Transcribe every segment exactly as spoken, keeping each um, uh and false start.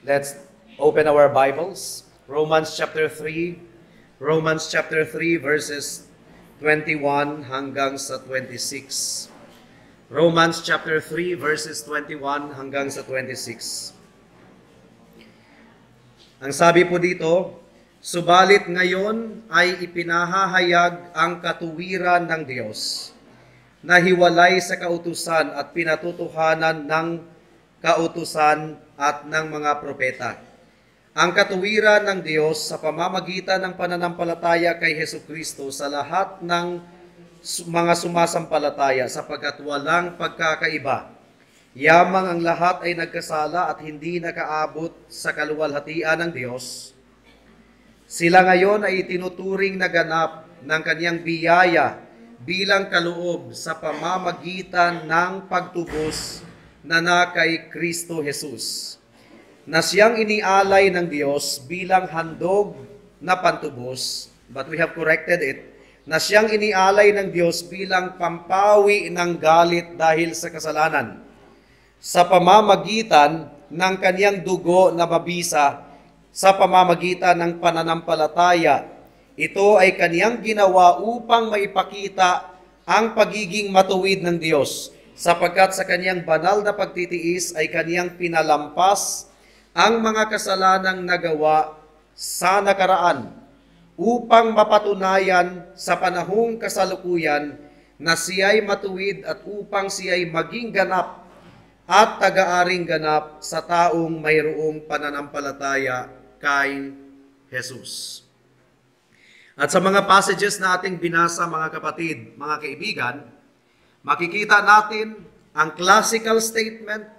Let's open our Bibles. Romans chapter three. Romans chapter three verses twenty-one hanggang sa twenty-six. Romans chapter three verses twenty-one hanggang sa twenty-six. Ang sabi po dito, subalit ngayon ay ipinahahayag ang katuwiran ng Diyos na hiwalay sa kautusan at pinatutuhanan ng kautusan at ng mga propeta. Ang katuwiran ng Diyos sa pamamagitan ng pananampalataya kay Hesukristo sa lahat ng mga sumasampalataya sapagkat walang pagkakaiba. Yamang ang lahat ay nagkasala at hindi nakaabot sa kaluwalhatian ng Diyos. Sila ngayon ay itinuturing na ganap ng kanyang biyaya bilang kaloob sa pamamagitan ng pagtubos na na kay Kristo Jesus, na siyang inialay ng Diyos bilang handog na pantubos, but we have corrected it, na siyang inialay ng Diyos bilang pampawi ng galit dahil sa kasalanan, sa pamamagitan ng kaniyang dugo na mabisa, sa pamamagitan ng pananampalataya. Ito ay kaniyang ginawa upang maipakita ang pagiging matuwid ng Diyos, sapagkat sa kaniyang banal na pagtitiis ay kaniyang pinalampas ang mga kasalanang nagawa sa nakaraan, upang mapatunayan sa panahong kasalukuyan na siya'y matuwid at upang siya'y maging ganap at taga-aring ganap sa taong mayroong pananampalataya kay Jesus. At sa mga passages na ating binasa, mga kapatid, mga kaibigan, makikita natin ang classical statement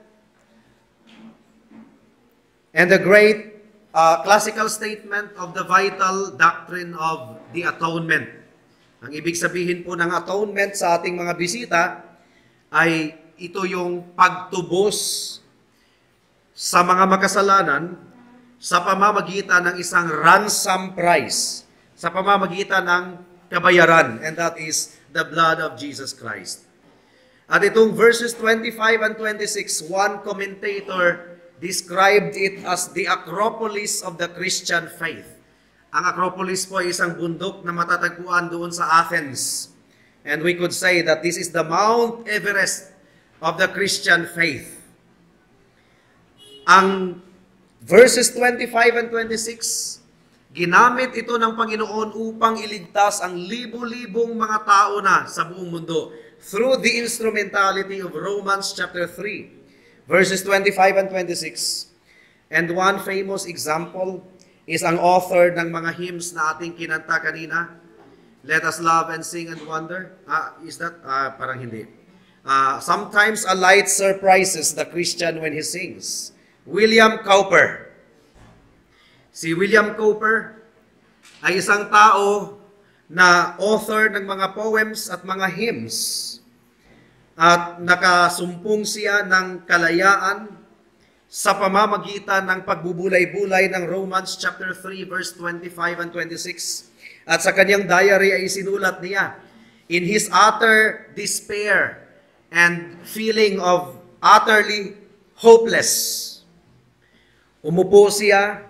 and the great uh, classical statement of the vital doctrine of the atonement. Ang ibig sabihin po ng atonement sa ating mga bisita ay ito yung pagtubos sa mga makasalanan sa pamamagitan ng isang ransom price, sa pamamagitan ng kabayaran, and that is the blood of Jesus Christ. At itong verses twenty-five and twenty-six, one commentator described it as the Acropolis of the Christian faith. Ang Acropolis po ay isang bundok na matatagpuan doon sa Athens. And we could say that this is the Mount Everest of the Christian faith. Ang verses twenty-five and twenty-six, ginamit ito ng Panginoon upang iligtas ang libo-libong mga tao na sa buong mundo through the instrumentality of Romans chapter three, verses twenty-five and twenty-six. And one famous example is ang author ng mga hymns na ating kinanta kanina. Let us love and sing and wonder. Ah, is that? Ah, parang hindi. Ah, sometimes a light surprises the Christian when he sings. William Cowper. Si William Cowper ay isang tao na author ng mga poems at mga hymns. At nakasumpong siya ng kalayaan sa pamamagitan ng pagbubulay-bulay ng Romans chapter three verse twenty-five and twenty-six. At sa kanyang diary ay sinulat niya, in his utter despair and feeling of utterly hopeless, umupo siya,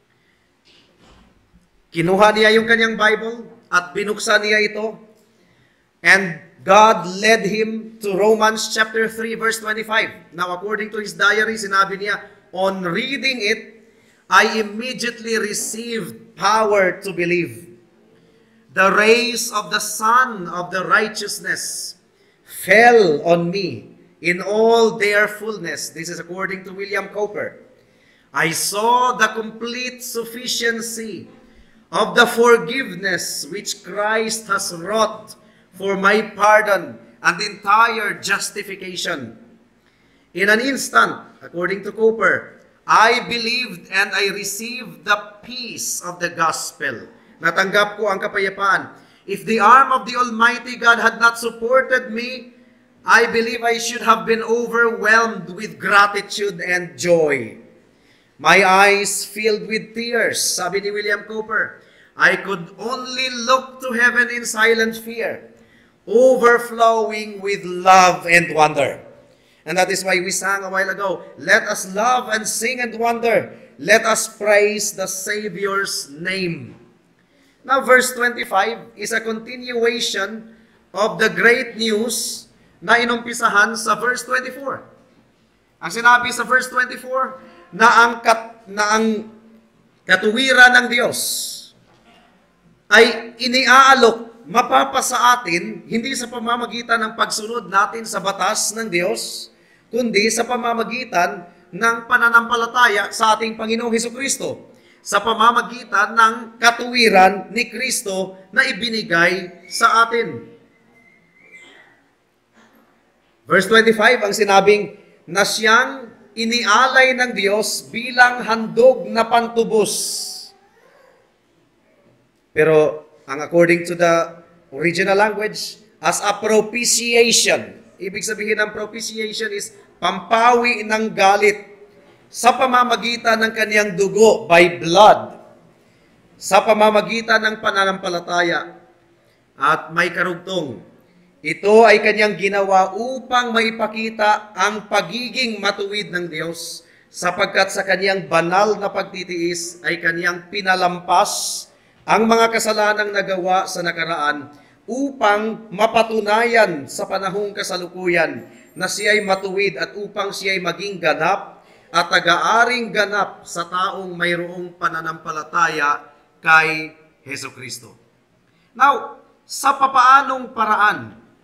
kinuha niya yung kanyang Bible at binuksan niya ito, and God led him to Romans chapter three verse twenty-five. Now, according to his diary, sinabi niya, on reading it, I immediately received power to believe. The rays of the sun of the righteousness fell on me in all their fullness. This is according to William Cowper. I saw the complete sufficiency of the forgiveness which Christ has wrought for my pardon and entire justification. In an instant, according to Cowper, I believed and I received the peace of the gospel. Natanggap ko ang kapayapaan. If the arm of the Almighty God had not supported me, I believe I should have been overwhelmed with gratitude and joy. My eyes filled with tears, sabi ni William Cowper. I could only look to heaven in silent fear, overflowing with love and wonder. And that is why we sang a while ago, let us love and sing and wonder, let us praise the Savior's name. Now, verse twenty-five is a continuation of the great news na inumpisahan sa verse twenty-four. Ang sinabi sa verse twenty-four, na ang, kat, na ang katuwiran ng Diyos ay iniaalok, mapapasa atin, hindi sa pamamagitan ng pagsunod natin sa batas ng Diyos, kundi sa pamamagitan ng pananampalataya sa ating Panginoong Hesukristo, sa pamamagitan ng katuwiran ni Kristo na ibinigay sa atin. Verse twenty-five, ang sinabing, na siyang inialay ng Diyos bilang handog na pantubos. Pero, ang according to the original language, as a propitiation. Ibig sabihin ng propitiation is pampawi ng galit sa pamamagitan ng kaniyang dugo, by blood, sa pamamagitan ng pananampalataya. At may karugtong, ito ay kanyang ginawa upang maipakita ang pagiging matuwid ng Diyos, sapagkat sa kanyang banal na pagtitiis ay kanyang pinalampas ang mga kasalanang nagawa sa nakaraan, upang mapatunayan sa panahong kasalukuyan na siya'y matuwid at upang siya'y maging ganap at taga-aring ganap sa taong mayroong pananampalataya kay Hesukristo. Now, sa papaanong paraan,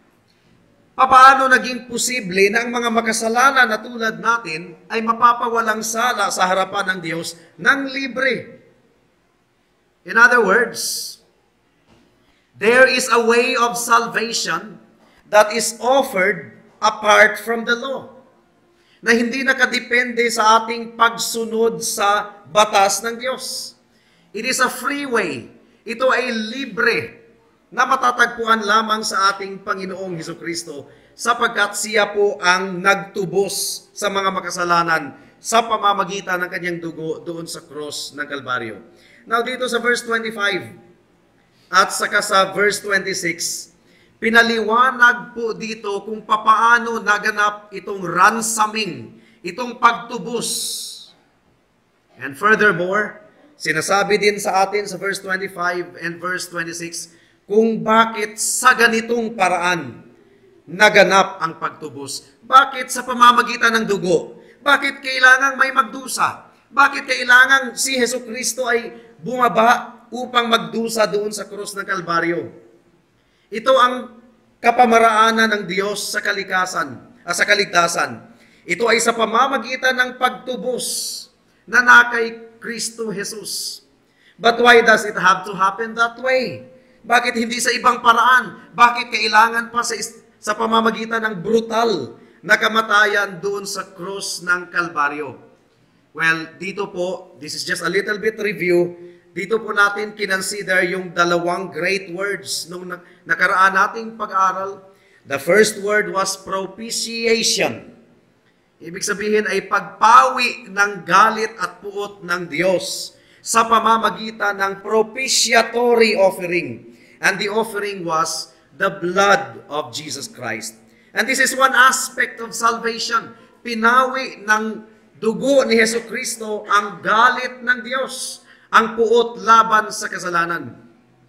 papaano naging posible na ang mga makasalanan na tulad natin ay mapapawalang sala sa harapan ng Diyos ng libre? In other words, there is a way of salvation that is offered apart from the law, na hindi nakadepende sa ating pagsunod sa batas ng Diyos. It is a free way. Ito ay libre na matatagpuan lamang sa ating Panginoong Hesukristo, sapagkat siya po ang nagtubos sa mga makasalanan sa pamamagitan ng kanyang dugo doon sa cross ng Kalbaryo. Now dito sa verse twenty-five at saka sa verse twenty-six, pinaliwanag po dito kung papaano naganap itong ransoming, itong pagtubos. And furthermore, sinasabi din sa atin sa verse twenty-five and verse twenty-six, kung bakit sa ganitong paraan naganap ang pagtubos. Bakit sa pamamagitan ng dugo? Bakit kailangang may magdusa? Bakit kailangang si Hesukristo ay bumaba upang magdusa doon sa krus ng Kalbaryo? Ito ang kapamaraanan ng Diyos sa kalikasan, ah, sa kaligtasan. Ito ay sa pamamagitan ng pagtubos na na kay Kristo Jesus. But why does it have to happen that way? Bakit hindi sa ibang paraan? Bakit kailangan pa sa, sa pamamagitan ng brutal na kamatayan doon sa krus ng Kalbaryo? Well, dito po, this is just a little bit review. Dito po natin kinonsider yung dalawang great words nung nakaraan nating pag-aral. The first word was propitiation. Ibig sabihin ay pagpawi ng galit at puot ng Diyos sa pamamagitan ng propitiatory offering. And the offering was the blood of Jesus Christ. And this is one aspect of salvation. Pinawi ng dugo ni Hesukristo ang galit ng Diyos, ang puot laban sa kasalanan.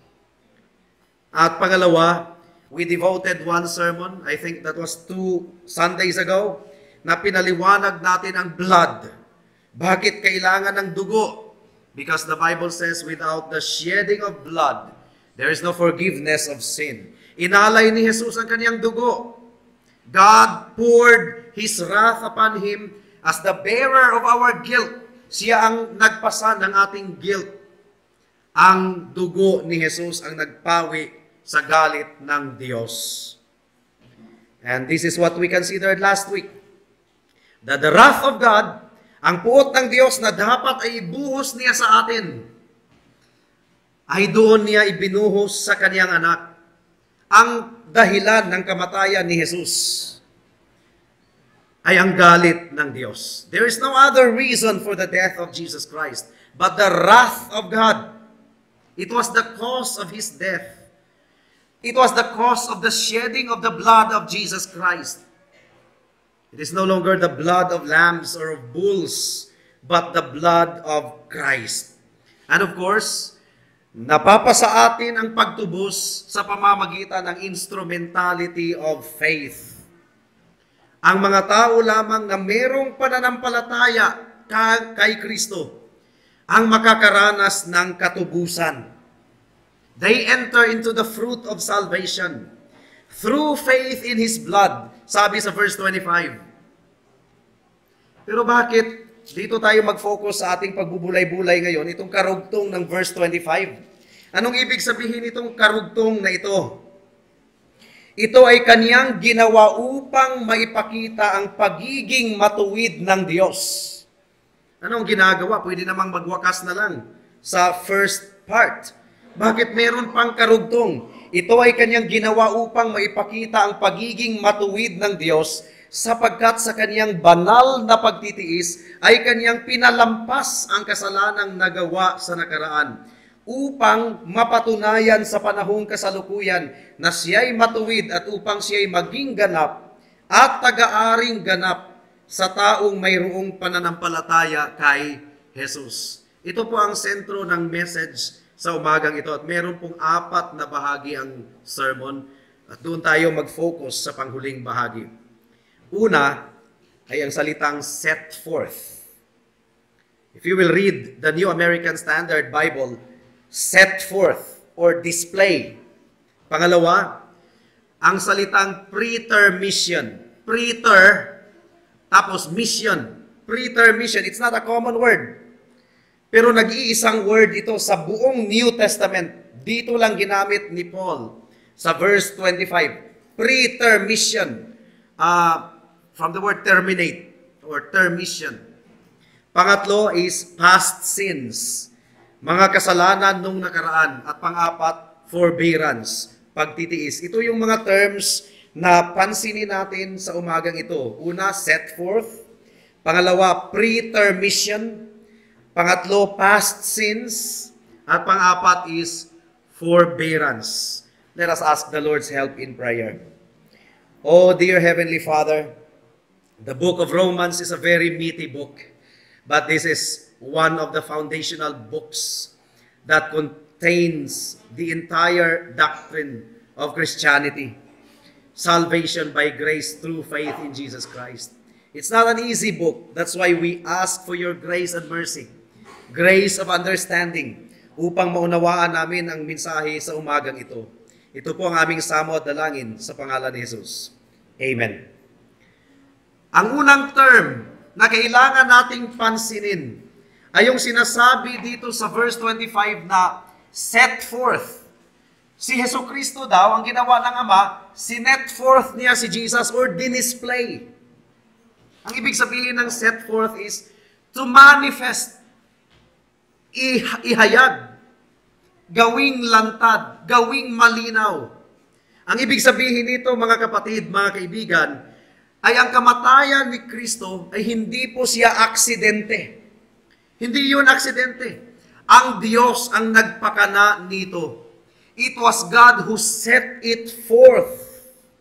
At pangalawa, we devoted one sermon, I think that was two Sundays ago, na pinaliwanag natin ang blood. Bakit kailangan ng dugo? Because the Bible says, without the shedding of blood, there is no forgiveness of sin. Inalay ni Jesus ang kanyang dugo. God poured His wrath upon Him as the bearer of our guilt. Siya ang nagpasa ng ating guilt. Ang dugo ni Jesus ang nagpawi sa galit ng Diyos. And this is what we considered last week. That the wrath of God, ang puot ng Diyos na dapat ay ibuhos niya sa atin, ay doon niya ibinuhos sa kanyang anak. Ang dahilan ng kamatayan ni Jesus ay ang galit ng Diyos. There is no other reason for the death of Jesus Christ but the wrath of God. It was the cause of His death. It was the cause of the shedding of the blood of Jesus Christ. It is no longer the blood of lambs or of bulls but the blood of Christ. And of course, napapasa atin ang pagtubos sa pamamagitan ng instrumentality of faith. Ang mga tao lamang na merong pananampalataya kay Kristo ang makakaranas ng katubusan. They enter into the fruit of salvation through faith in His blood, sabi sa verse twenty-five. Pero bakit dito tayo mag-focus sa ating pagbubulay-bulay ngayon, itong karugtong ng verse twenty-five? Anong ibig sabihin itong karugtong na ito? Ito ay Kaniyang ginawa upang maipakita ang pagiging matuwid ng Diyos. Anong ginagawa? Pwede namang magwakas na lang sa first part. Bakit meron pang karugtong? Ito ay Kaniyang ginawa upang maipakita ang pagiging matuwid ng Diyos, sapagkat sa Kaniyang banal na pagtitiis ay Kaniyang pinalampas ang kasalanang nagawa sa nakaraan, upang mapatunayan sa panahong kasalukuyan na Siya'y matuwid at upang Siya'y maging ganap at taga-aring ganap sa taong mayroong pananampalataya kay Jesus. Ito po ang sentro ng message sa umagang ito, at meron pong apat na bahagi ang sermon, at doon tayo mag-focus sa panghuling bahagi. Una ay ang salitang set forth. If you will read the New American Standard Bible, set forth or display. Pangalawa, ang salitang pretermission. Preter, tapos mission. Pretermission, it's not a common word. Pero nag-iisang word ito sa buong New Testament. Dito lang ginamit ni Paul sa verse twenty-five. Pretermission. Uh, from the word terminate or termission. Pangatlo is past sins. Mga kasalanan nung nakaraan. At pang-apat, forbearance. Pagtitiis. Ito yung mga terms na pansinin natin sa umagang ito. Una, set forth. Pangalawa, pretermission. Pangatlo, past sins. At pang-apat is forbearance. Let us ask the Lord's help in prayer. Oh, dear Heavenly Father, the book of Romans is a very meaty book, but this is one of the foundational books that contains the entire doctrine of Christianity. Salvation by grace through faith in Jesus Christ. It's not an easy book. That's why we ask for your grace and mercy. Grace of understanding upang maunawaan namin ang mensahe sa umagang ito. Ito po ang aming samo at dalangin sa pangalan ni Jesus. Amen. Ang unang term na kailangan nating pansinin ay yung sinasabi dito sa verse twenty-five na set forth. Si Jesucristo daw, ang ginawa ng Ama, sinet forth niya si Jesus or dinisplay. Ang ibig sabihin ng set forth is to manifest, ihayag, gawing lantad, gawing malinaw. Ang ibig sabihin nito, mga kapatid, mga kaibigan, ay ang kamatayan ni Kristo ay hindi po siya aksidente. Hindi yun aksidente. Ang Diyos ang nagpakana nito. It was God who set it forth.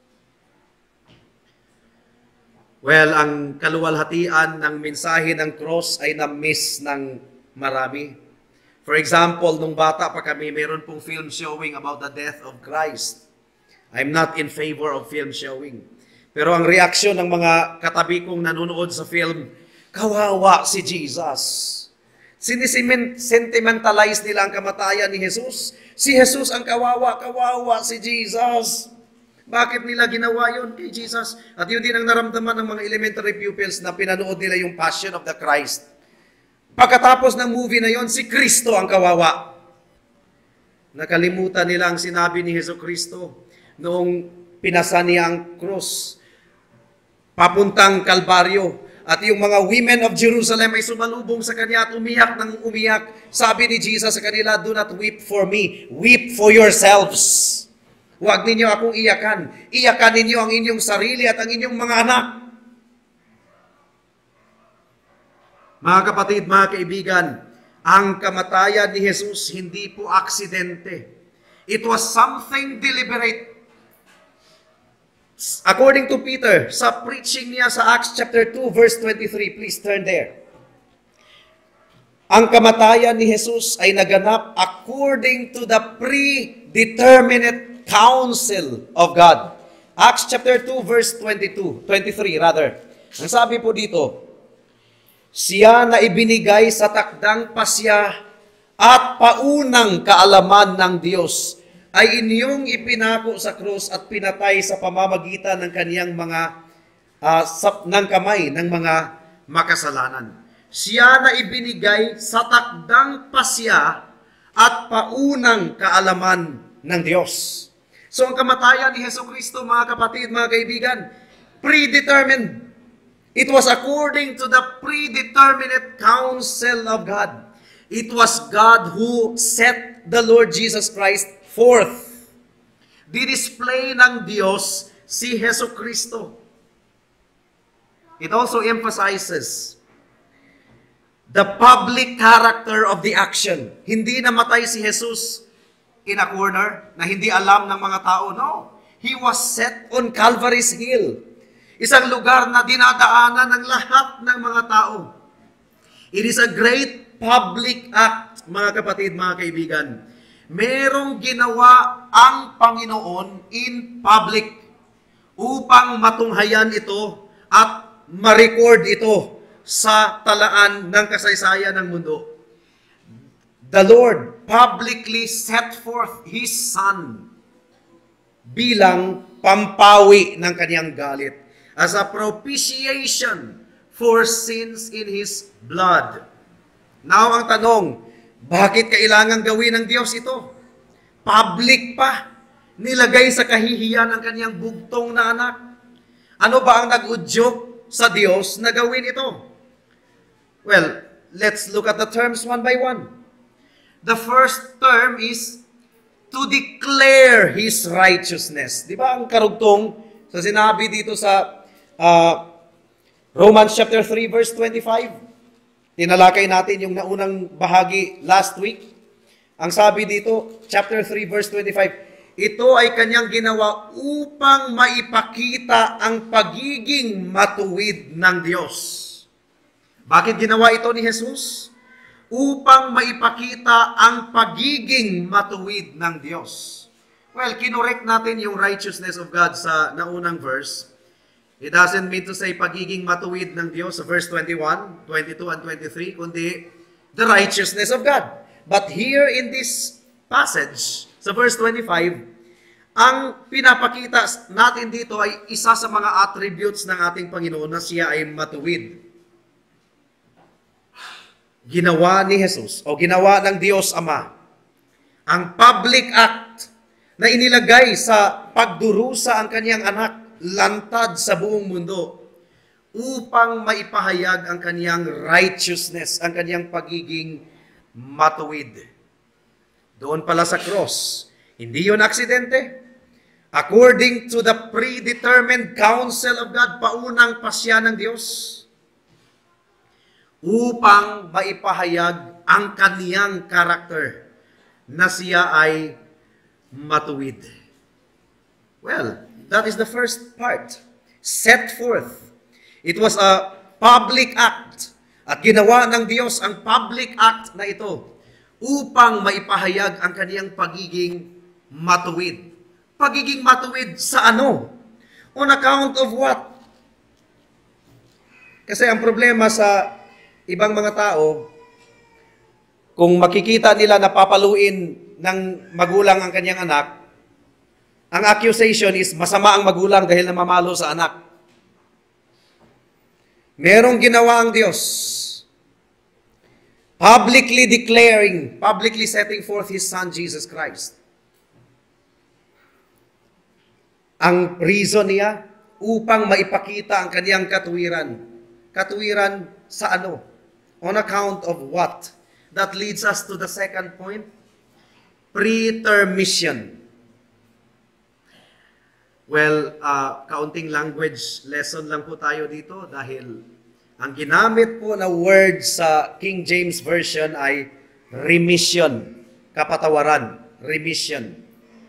Well, ang kaluwalhatian ng mensahe ng cross ay na-miss ng marami. For example, nung bata pa kami, meron pong film showing about the death of Christ. I'm not in favor of film showing. Pero ang reaksyon ng mga katabi kong nanonood sa film, kawawa si Jesus. Sinisentimentalize nila ang kamatayan ni Jesus. Si Jesus ang kawawa, kawawa si Jesus. Bakit nila ginawa yun kay Jesus? At yun din ang naramdaman ng mga elementary pupils na pinanood nila yung Passion of the Christ. Pagkatapos ng movie na yon, si Kristo ang kawawa. Nakalimutan nila ang sinabi ni Jesucristo noong pinasa niya ang krus papuntang Kalbaryo. At yung mga women of Jerusalem ay sumalubong sa kanya at umiyak ng umiyak. Sabi ni Jesus sa kanila, do not weep for me, weep for yourselves. Huwag ninyo akong iyakan. Iyakan ninyo ang inyong sarili at ang inyong mga anak. Mga kapatid, mga kaibigan, ang kamatayan ni Jesus hindi po aksidente. It was something deliberate. According to Peter, sa preaching niya sa Acts chapter two, verse twenty-three, please turn there. Ang kamatayan ni Jesus ay naganap according to the predeterminate counsel of God. Acts chapter two verse twenty-two, twenty-three rather. Ang sabi po dito, siya na ibinigay sa takdang pasya at paunang kaalaman ng Diyos ay inyong ipinako sa krus at pinatay sa pamamagitan ng kaniyang mga uh, sa, ng kamay ng mga makasalanan. Siya na ibinigay sa takdang pasya at paunang kaalaman ng Diyos. So ang kamatayan ni Jesucristo, mga kapatid, mga kaibigan, predetermined. It was according to the predeterminate counsel of God. It was God who set the Lord Jesus Christ forth. Di-display ng Diyos si Jesucristo. It also emphasizes the public character of the action. Hindi namatay si Jesus in a corner na hindi alam ng mga tao. No. He was set on Calvary's Hill. Isang lugar na dinadaanan ng lahat ng mga tao. It is a great public act, mga kapatid, mga kaibigan. Merong ginawa ang Panginoon in public upang matunghayan ito at ma-record ito sa talaan ng kasaysayan ng mundo. The Lord publicly set forth His Son bilang pampawi ng kaniyang galit as a propitiation for sins in His blood. Now ang tanong, bakit kailangan gawin ng Diyos ito? Public pa. Nilagay sa kahihiyan ang kaniyang bugtong na anak. Ano ba ang nag-udyok sa Diyos na gawin ito? Well, let's look at the terms one by one. The first term is to declare His righteousness. Di ba ang karugtong sa sinabi dito sa uh, Romans chapter three verse twenty-five? Tinalakay natin yung naunang bahagi last week. Ang sabi dito, chapter three verse twenty-five, ito ay kanyang ginawa upang maipakita ang pagiging matuwid ng Diyos. Bakit ginawa ito ni Jesus? Upang maipakita ang pagiging matuwid ng Diyos. Well, kinorek natin yung righteousness of God sa naunang verse. It doesn't mean to say pagiging matuwid ng Diyos sa verse twenty-one, twenty-two, and twenty-three, kundi the righteousness of God. But here in this passage, sa verse twenty-five, ang pinapakita natin dito ay isa sa mga attributes ng ating Panginoon na siya ay matuwid. Ginawa ni Jesus o ginawa ng Diyos Ama ang public act na inilagay sa pagdurusa ang kaniyang anak lantad sa buong mundo upang maipahayag ang kaniyang righteousness, ang kaniyang pagiging matuwid. Doon pala sa cross, hindi yun aksidente. According to the predetermined counsel of God, paunang pasya ng Diyos, upang maipahayag ang kaniyang karakter na siya ay matuwid. Well, that is the first part. Set forth. It was a public act. At ginawa ng Diyos ang public act na ito upang maipahayag ang kaniyang pagiging matuwid. Pagiging matuwid sa ano? On account of what? Kasi ang problema sa ibang mga tao, kung makikita nila na papaluin ng magulang ang kanyang anak, ang accusation is masama ang magulang dahil namamalo sa anak. Merong ginawa ang Diyos, publicly declaring, publicly setting forth His Son, Jesus Christ. Ang reason niya, upang maipakita ang kaniyang katuwiran. Katuwiran sa ano? On account of what? That leads us to the second point, pretermission. Well, uh, kaunting language lesson lang po tayo dito dahil ang ginamit po na word sa King James Version ay remission, kapatawaran, remission.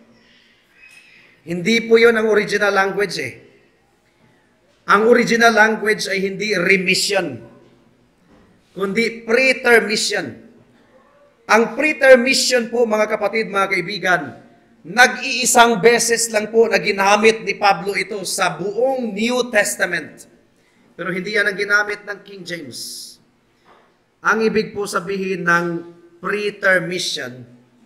Hindi po yun ang original language eh. Ang original language ay hindi remission, kundi preterm mission. Ang preterm mission po, mga kapatid, mga kaibigan, nag-iisang beses lang po na ginamit ni Pablo ito sa buong New Testament. Pero hindi yan ang ginamit ng King James. Ang ibig po sabihin ng preterm mission,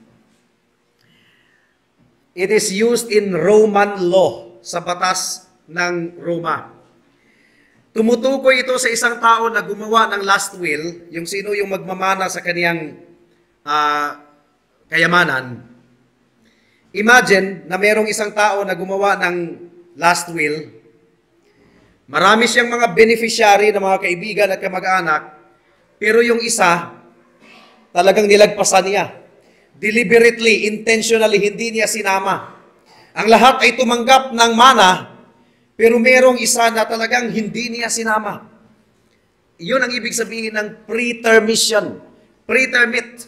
it is used in Roman law, sa batas ng Roma. Tumutukoy ito sa isang tao na gumawa ng last will, yung sino yung magmamana sa kaniyang uh, kayamanan. Imagine na merong isang tao na gumawa ng last will. Marami siyang mga beneficiary na mga kaibigan at kamag-anak, pero yung isa, talagang nilagpasan niya. Deliberately, intentionally, hindi niya sinama. Ang lahat ay tumanggap ng mana, pero merong isa na talagang hindi niya sinama. Iyon ang ibig sabihin ng preterm mission. Pretermit.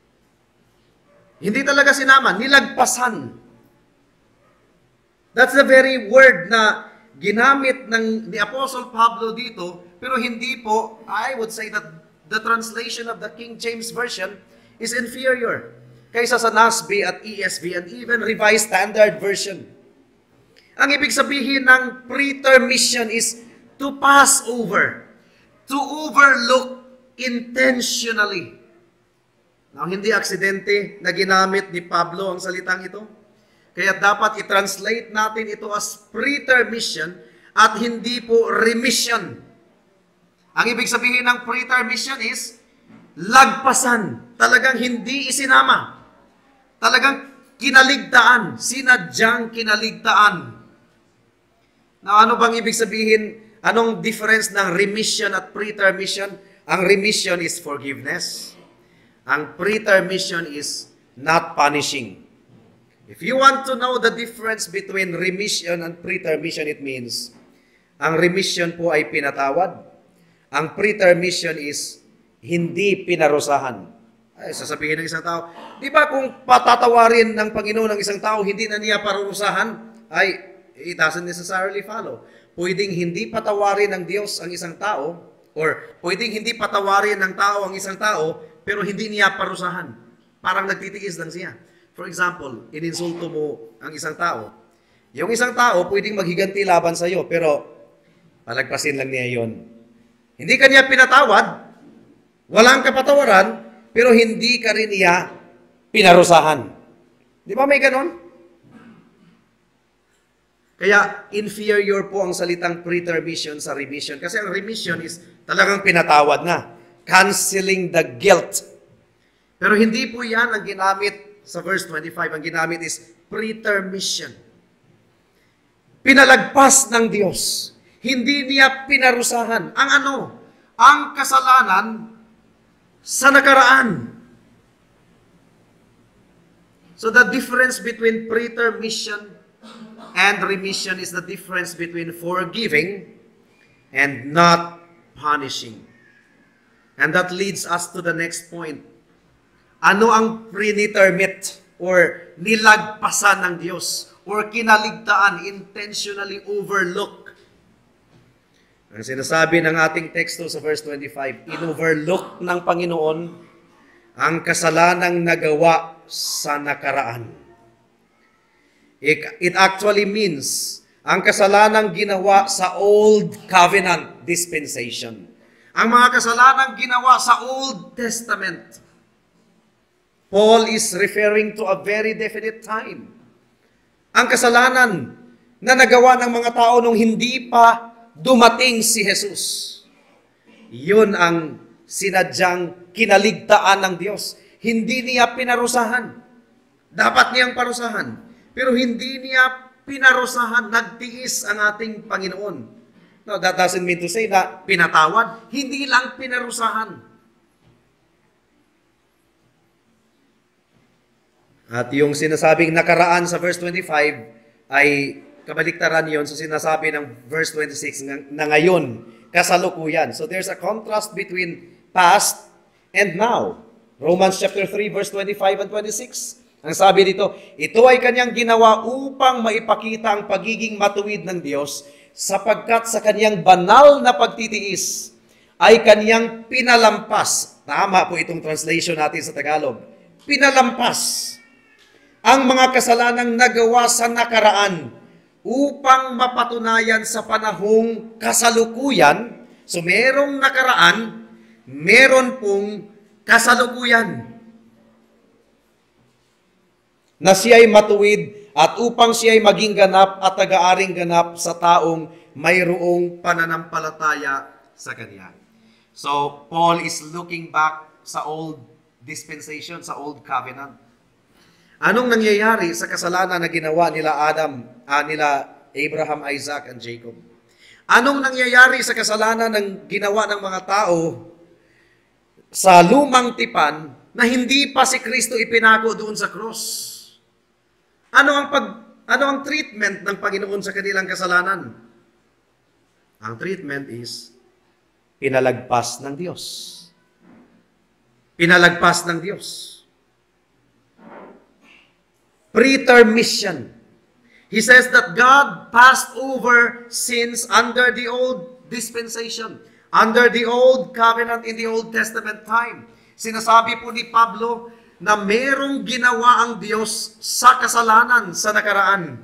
Hindi talaga sinama, nilagpasan. That's the very word na ginamit ng ni Apostle Pablo dito, pero hindi po, I would say that the translation of the King James Version is inferior kaysa sa N A S B at E S V and even Revised Standard Version. Ang ibig sabihin ng preterm mission is to pass over, to overlook intentionally. Now, hindi aksidente na ginamit ni Pablo ang salitang ito. Kaya dapat i-translate natin ito as preterm mission at hindi po remission. Ang ibig sabihin ng preterm mission is lagpasan, talagang hindi isinama. Talagang kinaligtaan, sinadyang kinaligtaan. Na ano bang ibig sabihin? Anong difference ng remission at preterm mission? Ang remission is forgiveness. Ang preterm mission is not punishing. If you want to know the difference between remission and preterm mission, it means ang remission po ay pinatawad. Ang preterm mission is hindi pinarusahan. Ay, sasabihin ng isang tao, di ba kung patatawarin ng Panginoon ng isang tao, hindi na niya parurusahan? Ay, it doesn't necessarily follow. Pwedeng hindi patawarin ng Diyos ang isang tao, or pwedeng hindi patawarin ng tao ang isang tao, pero hindi niya parusahan. Parang nagtitiis lang siya. For example, ininsulto mo ang isang tao. Yung isang tao, pwedeng maghiganti laban sa iyo, pero palagpasin lang niya yon. Hindi ka niya pinatawad, walang kapatawaran, pero hindi ka rin niya pinarusahan. Di ba may ganon? Kaya inferior po ang salitang preterm mission sa remission. Kasi ang remission is talagang pinatawad na. Canceling the guilt. Pero hindi po yan ang ginamit sa verse twenty-five. Ang ginamit is preterm mission. Pinalagpas ng Diyos. Hindi niya pinarusahan. Ang ano? Ang kasalanan sa nakaraan. So the difference between preterm mission and remission is the difference between forgiving and not punishing. And that leads us to the next point. Ano ang pretermit or nilagpasan ng Diyos or kinaligtaan, intentionally overlook? Ang sinasabi ng ating teksto sa verse twenty-five, in-overlook ng Panginoon ang kasalanang nagawa sa nakaraan. It actually means ang kasalanang ginawa sa Old Covenant dispensation. Ang mga kasalanang ginawa sa Old Testament. Paul is referring to a very definite time. Ang kasalanan na nagawa ng mga tao nung hindi pa dumating si Jesus. Yun ang sinadyang kinaligtaan ng Diyos. Hindi niya pinarusahan. Dapat niyang parusahan. Pero hindi niya pinarusahan, nagtiis ang ating Panginoon. No, that doesn't mean to say na pinatawad. Hindi lang pinarusahan. At yung sinasabing nakaraan sa verse twenty-five ay kabaliktaran yon sa sinasabi ng verse twenty-six na ngayon, kasalukuyan. So there's a contrast between past and now. Romans chapter three verse twenty-five and twenty-six. Ang sabi dito, ito ay kanyang ginawa upang maipakita ang pagiging matuwid ng Diyos sapagkat sa kanyang banal na pagtitiis ay kaniyang pinalampas. Tama po itong translation natin sa Tagalog. Pinalampas ang mga kasalanang nagawa sa nakaraan upang mapatunayan sa panahong kasalukuyan. So merong nakaraan, meron pong kasalukuyan na siya'y matuwid at upang siya'y maging ganap at taga-aring ganap sa taong mayroong pananampalataya sa Kanya. So, Paul is looking back sa old dispensation, sa old covenant. Anong nangyayari sa kasalanan na ginawa nila Adam, ah, nila Abraham, Isaac, and Jacob? Anong nangyayari sa kasalanan ng ginawa ng mga tao sa lumang tipan na hindi pa si Kristo ipinako doon sa cross? Ano ang pag ano ang treatment ng Panginoon sa kanilang kasalanan? Ang treatment is pinalagpas ng Diyos. Pinalagpas ng Diyos. Pretermission. He says that God passed over sins under the old dispensation, under the old covenant in the Old Testament time. Sinasabi po ni Pablo na merong ginawa ang Diyos sa kasalanan sa nakaraan.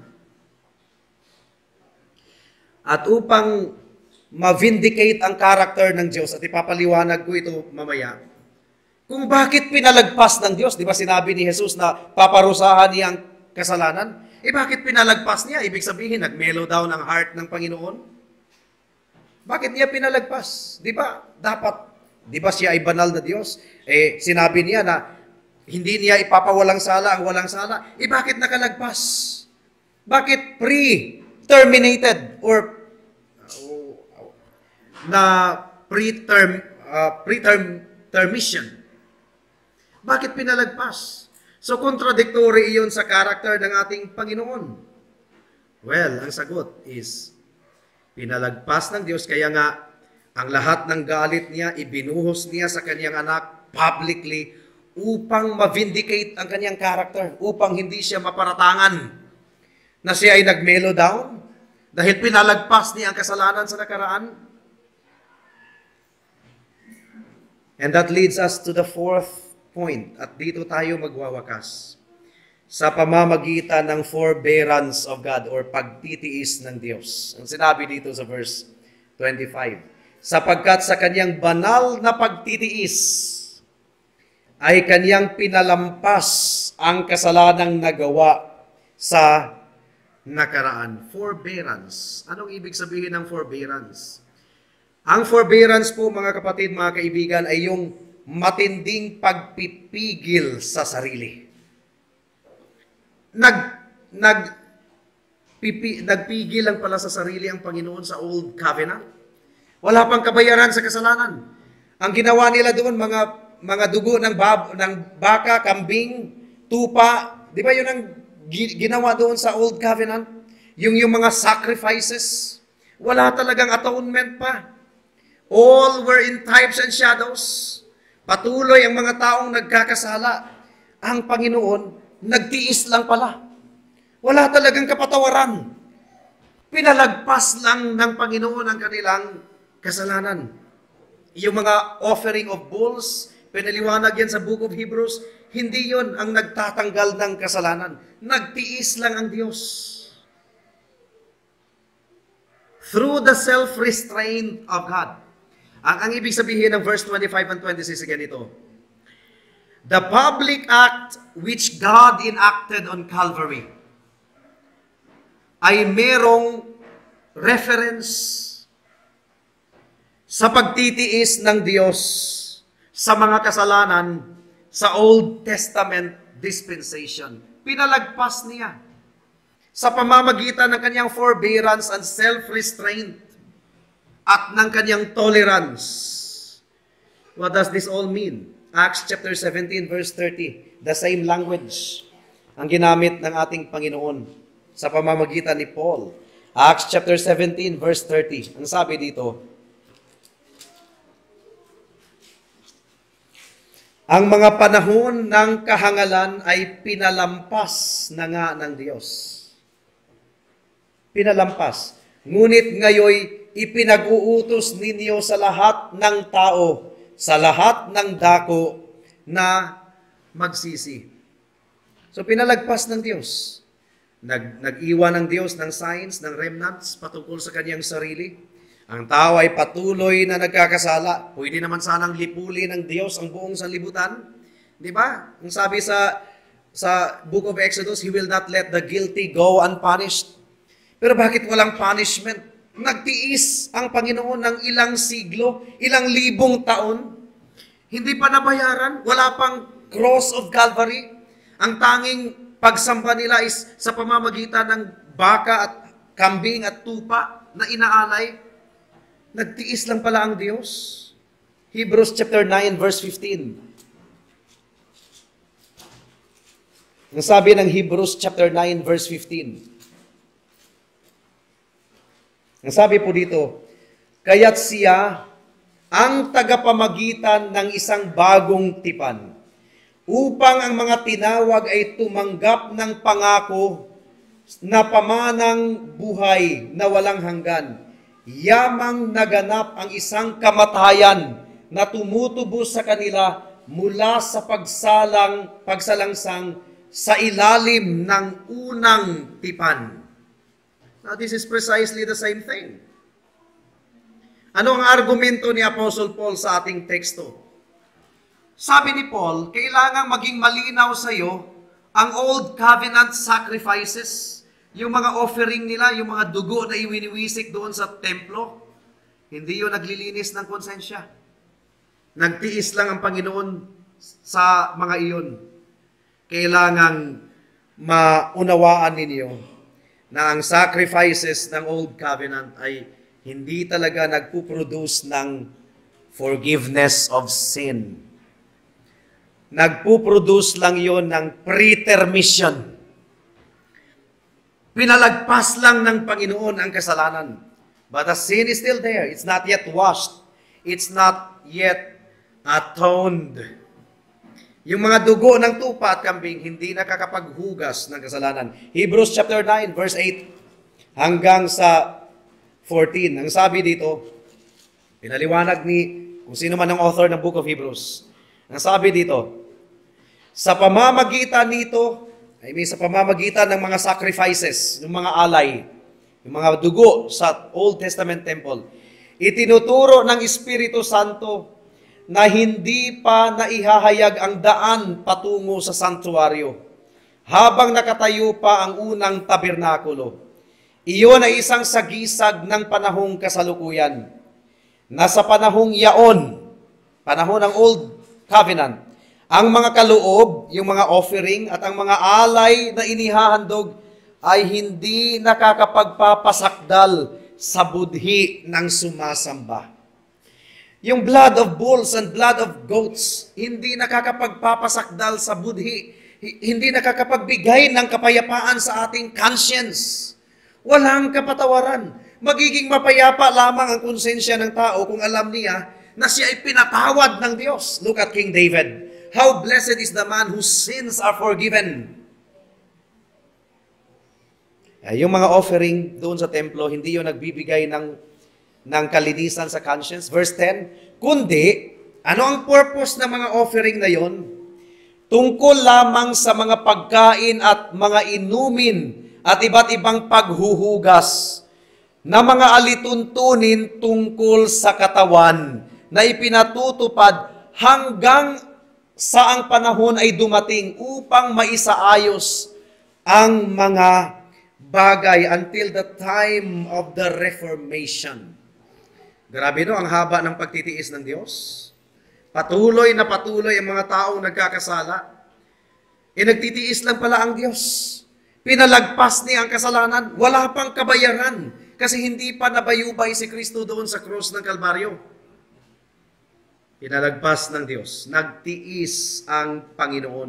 At upang ma-vindicate ang character ng Diyos, at ipapaliwanag ko ito mamaya, kung bakit pinalagpas ng Diyos, di ba sinabi ni Jesus na paparusahan niya ang kasalanan? Eh bakit pinalagpas niya? Ibig sabihin, nag-mellow down ang heart ng Panginoon? Bakit niya pinalagpas? Di ba? Dapat, di ba siya ay banal na Diyos? Eh, sinabi niya na hindi niya ipapawalang sala ang walang sala. Eh bakit nakalagpas? Bakit pre-terminated or uh, na pre-term uh, pre-term termission? Bakit pinalagpas? So, contradictory iyon sa karakter ng ating Panginoon. Well, ang sagot is, pinalagpas ng Diyos, kaya nga, ang lahat ng galit niya, ibinuhos niya sa kanyang anak publicly upang ma-vindicate ang kanyang karakter, upang hindi siya maparatangan na siya ay nag-mellow down dahil pinalagpas niya ang kasalanan sa nakaraan. And that leads us to the fourth point, at dito tayo magwawakas, sa pamamagitan ng forbearance of God or pagtitiis ng Diyos. Ang sinabi dito sa verse twenty-five, sapagkat sa kanyang banal na pagtitiis ay kanyang pinalampas ang kasalanang nagawa sa nakaraan. Forbearance. Anong ibig sabihin ng forbearance? Ang forbearance po, mga kapatid, mga kaibigan, ay yung matinding pagpipigil sa sarili. Nag, nag, pipi, nagpigil lang pala sa sarili ang Panginoon sa Old Covenant. Wala pang kabayaran sa kasalanan. Ang ginawa nila doon, mga, mga dugo ng, bab, ng baka, kambing, tupa, di ba yun ang ginawa doon sa Old Covenant? Yung, yung mga sacrifices, wala talagang atonement pa. All were in types and shadows. Patuloy ang mga taong nagkakasala. Ang Panginoon, nagtiis lang pala. Wala talagang kapatawaran. Pinalagpas lang ng Panginoon ang kanilang kasalanan. Yung mga offering of bulls, pinaliwanag yan sa Book of Hebrews, hindi yon ang nagtatanggal ng kasalanan. Nagtiis lang ang Diyos. Through the self-restraint of God. Ang, ang ibig sabihin ng verse twenty-five and twenty-six, ganito. The public act which God enacted on Calvary ay merong reference sa pagtitiis ng Diyos sa mga kasalanan sa Old Testament dispensation. Pinalagpas niya sa pamamagitan ng kanyang forbearance and self-restraint at ng kanyang tolerance. What does this all mean? Acts chapter seventeen verse thirty, the same language ang ginamit ng ating Panginoon sa pamamagitan ni Paul. Acts chapter seventeen verse thirty, ang sabi dito, ang mga panahon ng kahangalan ay pinalampas na nga ng Diyos. Pinalampas. Ngunit ngayoy ipinag-uutos ninyo sa lahat ng tao, sa lahat ng dako na magsisi. So pinalagpas ng Diyos. Nag, nag-iwan ng Diyos ng signs, ng remnants patungkol sa kanyang sarili. Ang tao ay patuloy na nagkakasala. Pwede naman sanang lipuli ng Diyos ang buong sanlibutan. Di ba? Ang sabi sa, sa Book of Exodus, He will not let the guilty go unpunished. Pero bakit walang punishment? Nagtiis ang Panginoon ng ilang siglo, ilang libong taon. Hindi pa nabayaran, wala pang cross of Calvary. Ang tanging pagsamba nila is sa pamamagitan ng baka at kambing at tupa na inaalay. Nagtiis lang pala ang Diyos. Hebrews chapter nine verse fifteen. Ang sabi ng Hebrews chapter nine verse fifteen. Ang sabi po dito, kaya't siya ang tagapamagitan ng isang bagong tipan, upang ang mga tinawag ay tumanggap ng pangako na pamanang buhay na walang hanggan. Yamang naganap ang isang kamatayan na tumutubos sa kanila mula sa pagsalang, pagsalangsang sa ilalim ng unang tipan. Now, this is precisely the same thing. Ano ang argumento ni Apostle Paul sa ating teksto? Sabi ni Paul, kailangang maging malinaw sa iyo ang Old Covenant sacrifices, yung mga offering nila, yung mga dugo na iwiniwisik doon sa templo. Hindi yun naglilinis ng konsensya. Nagtiis lang ang Panginoon sa mga iyon. Kailangang maunawaan ninyo na ang sacrifices ng Old Covenant ay hindi talaga nagpuproduce ng forgiveness of sin. Nagpuproduce lang yon ng pretermission. Pinalagpas lang ng Panginoon ang kasalanan. But the sin is still there. It's not yet washed. It's not yet atoned. Yung mga dugo ng tupa at kambing, hindi nakakapaghugas ng kasalanan. Hebrews chapter nine, verse eight, hanggang sa fourteen. Ang sabi dito, pinaliwanag ni kung sino man ang author ng Book of Hebrews. Ang sabi dito, sa pamamagitan nito, I mean sa pamamagitan ng mga sacrifices, ng mga alay, yung mga dugo sa Old Testament temple, itinuturo ng Espiritu Santo na hindi pa naihahayag ang daan patungo sa santuaryo habang nakatayo pa ang unang tabernakulo. Iyon ay isang sagisag ng panahong kasalukuyan. Nasa panahong yaon, panahon ng Old Covenant, ang mga kaloob, yung mga offering at ang mga alay na inihahandog ay hindi nakakapagpapasakdal sa budhi ng sumasamba. Yung blood of bulls and blood of goats, hindi nakakapagpapasakdal sa budhi, hindi nakakapagbigay ng kapayapaan sa ating conscience. Walang kapatawaran. Magiging mapayapa lamang ang konsensya ng tao kung alam niya na siya ay pinatawad ng Diyos. Look at King David. How blessed is the man whose sins are forgiven. Yung mga offering doon sa templo, hindi yun nagbibigay ng ng kalinisan sa conscience. Verse ten, kundi, ano ang purpose ng mga offering na yon? Tungkol lamang sa mga pagkain at mga inumin at iba't ibang paghuhugas na mga alituntunin tungkol sa katawan na ipinatutupad hanggang sa ang panahon ay dumating upang maisaayos ang mga bagay until the time of the Reformation. Grabe no, ang haba ng pagtitiis ng Diyos. Patuloy na patuloy ang mga taong nagkakasala. E nagtitiis lang pala ang Diyos. Pinalagpas niya ang kasalanan. Wala pang kabayaran kasi hindi pa nabayubay si Kristo doon sa krus ng Kalbaryo. Pinalagpas ng Diyos. Nagtiis ang Panginoon.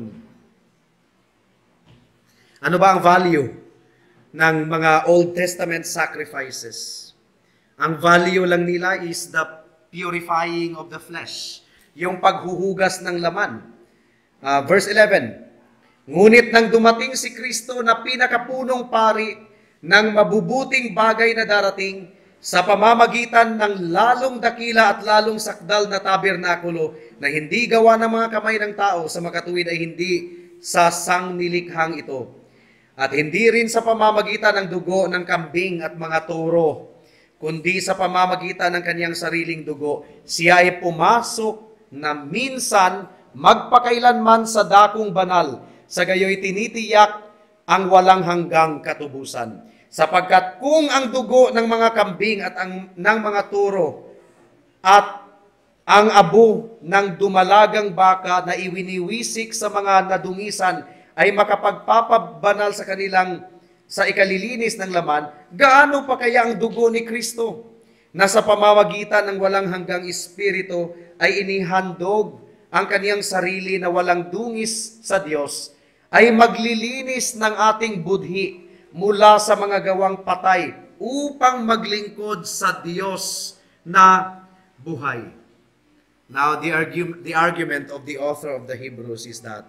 Ano ba ang value ng mga Old Testament sacrifices? Ang value lang nila is the purifying of the flesh. Yung paghuhugas ng laman. Uh, verse eleven, ngunit nang dumating si Kristo na pinakapunong pari ng mabubuting bagay na darating, sa pamamagitan ng lalong dakila at lalong sakdal na tabernakulo na hindi gawa ng mga kamay ng tao sa makatuwid ay hindi sa sangnilikhang ito. At hindi rin sa pamamagitan ng dugo ng kambing at mga toro, kundi sa pamamagitan ng kanyang sariling dugo, siya ay pumasok na minsan magpakailanman sa dakong banal, sa gayoy tinitiyak ang walang hanggang katubusan. Sapagkat kung ang dugo ng mga kambing at ang, ng mga toro at ang abo ng dumalagang baka na iwiniwisik sa mga nadungisan ay makapagpapabanal sa kanilang sa ikalilinis ng laman, gaano pa kaya ang dugo ni Kristo na sa pamamagitan ng walang hanggang espiritu ay inihandog ang kaniyang sarili na walang dungis sa Diyos, ay maglilinis ng ating budhi mula sa mga gawang patay upang maglingkod sa Diyos na buhay. Now, the, argu- the argument of the author of the Hebrews is that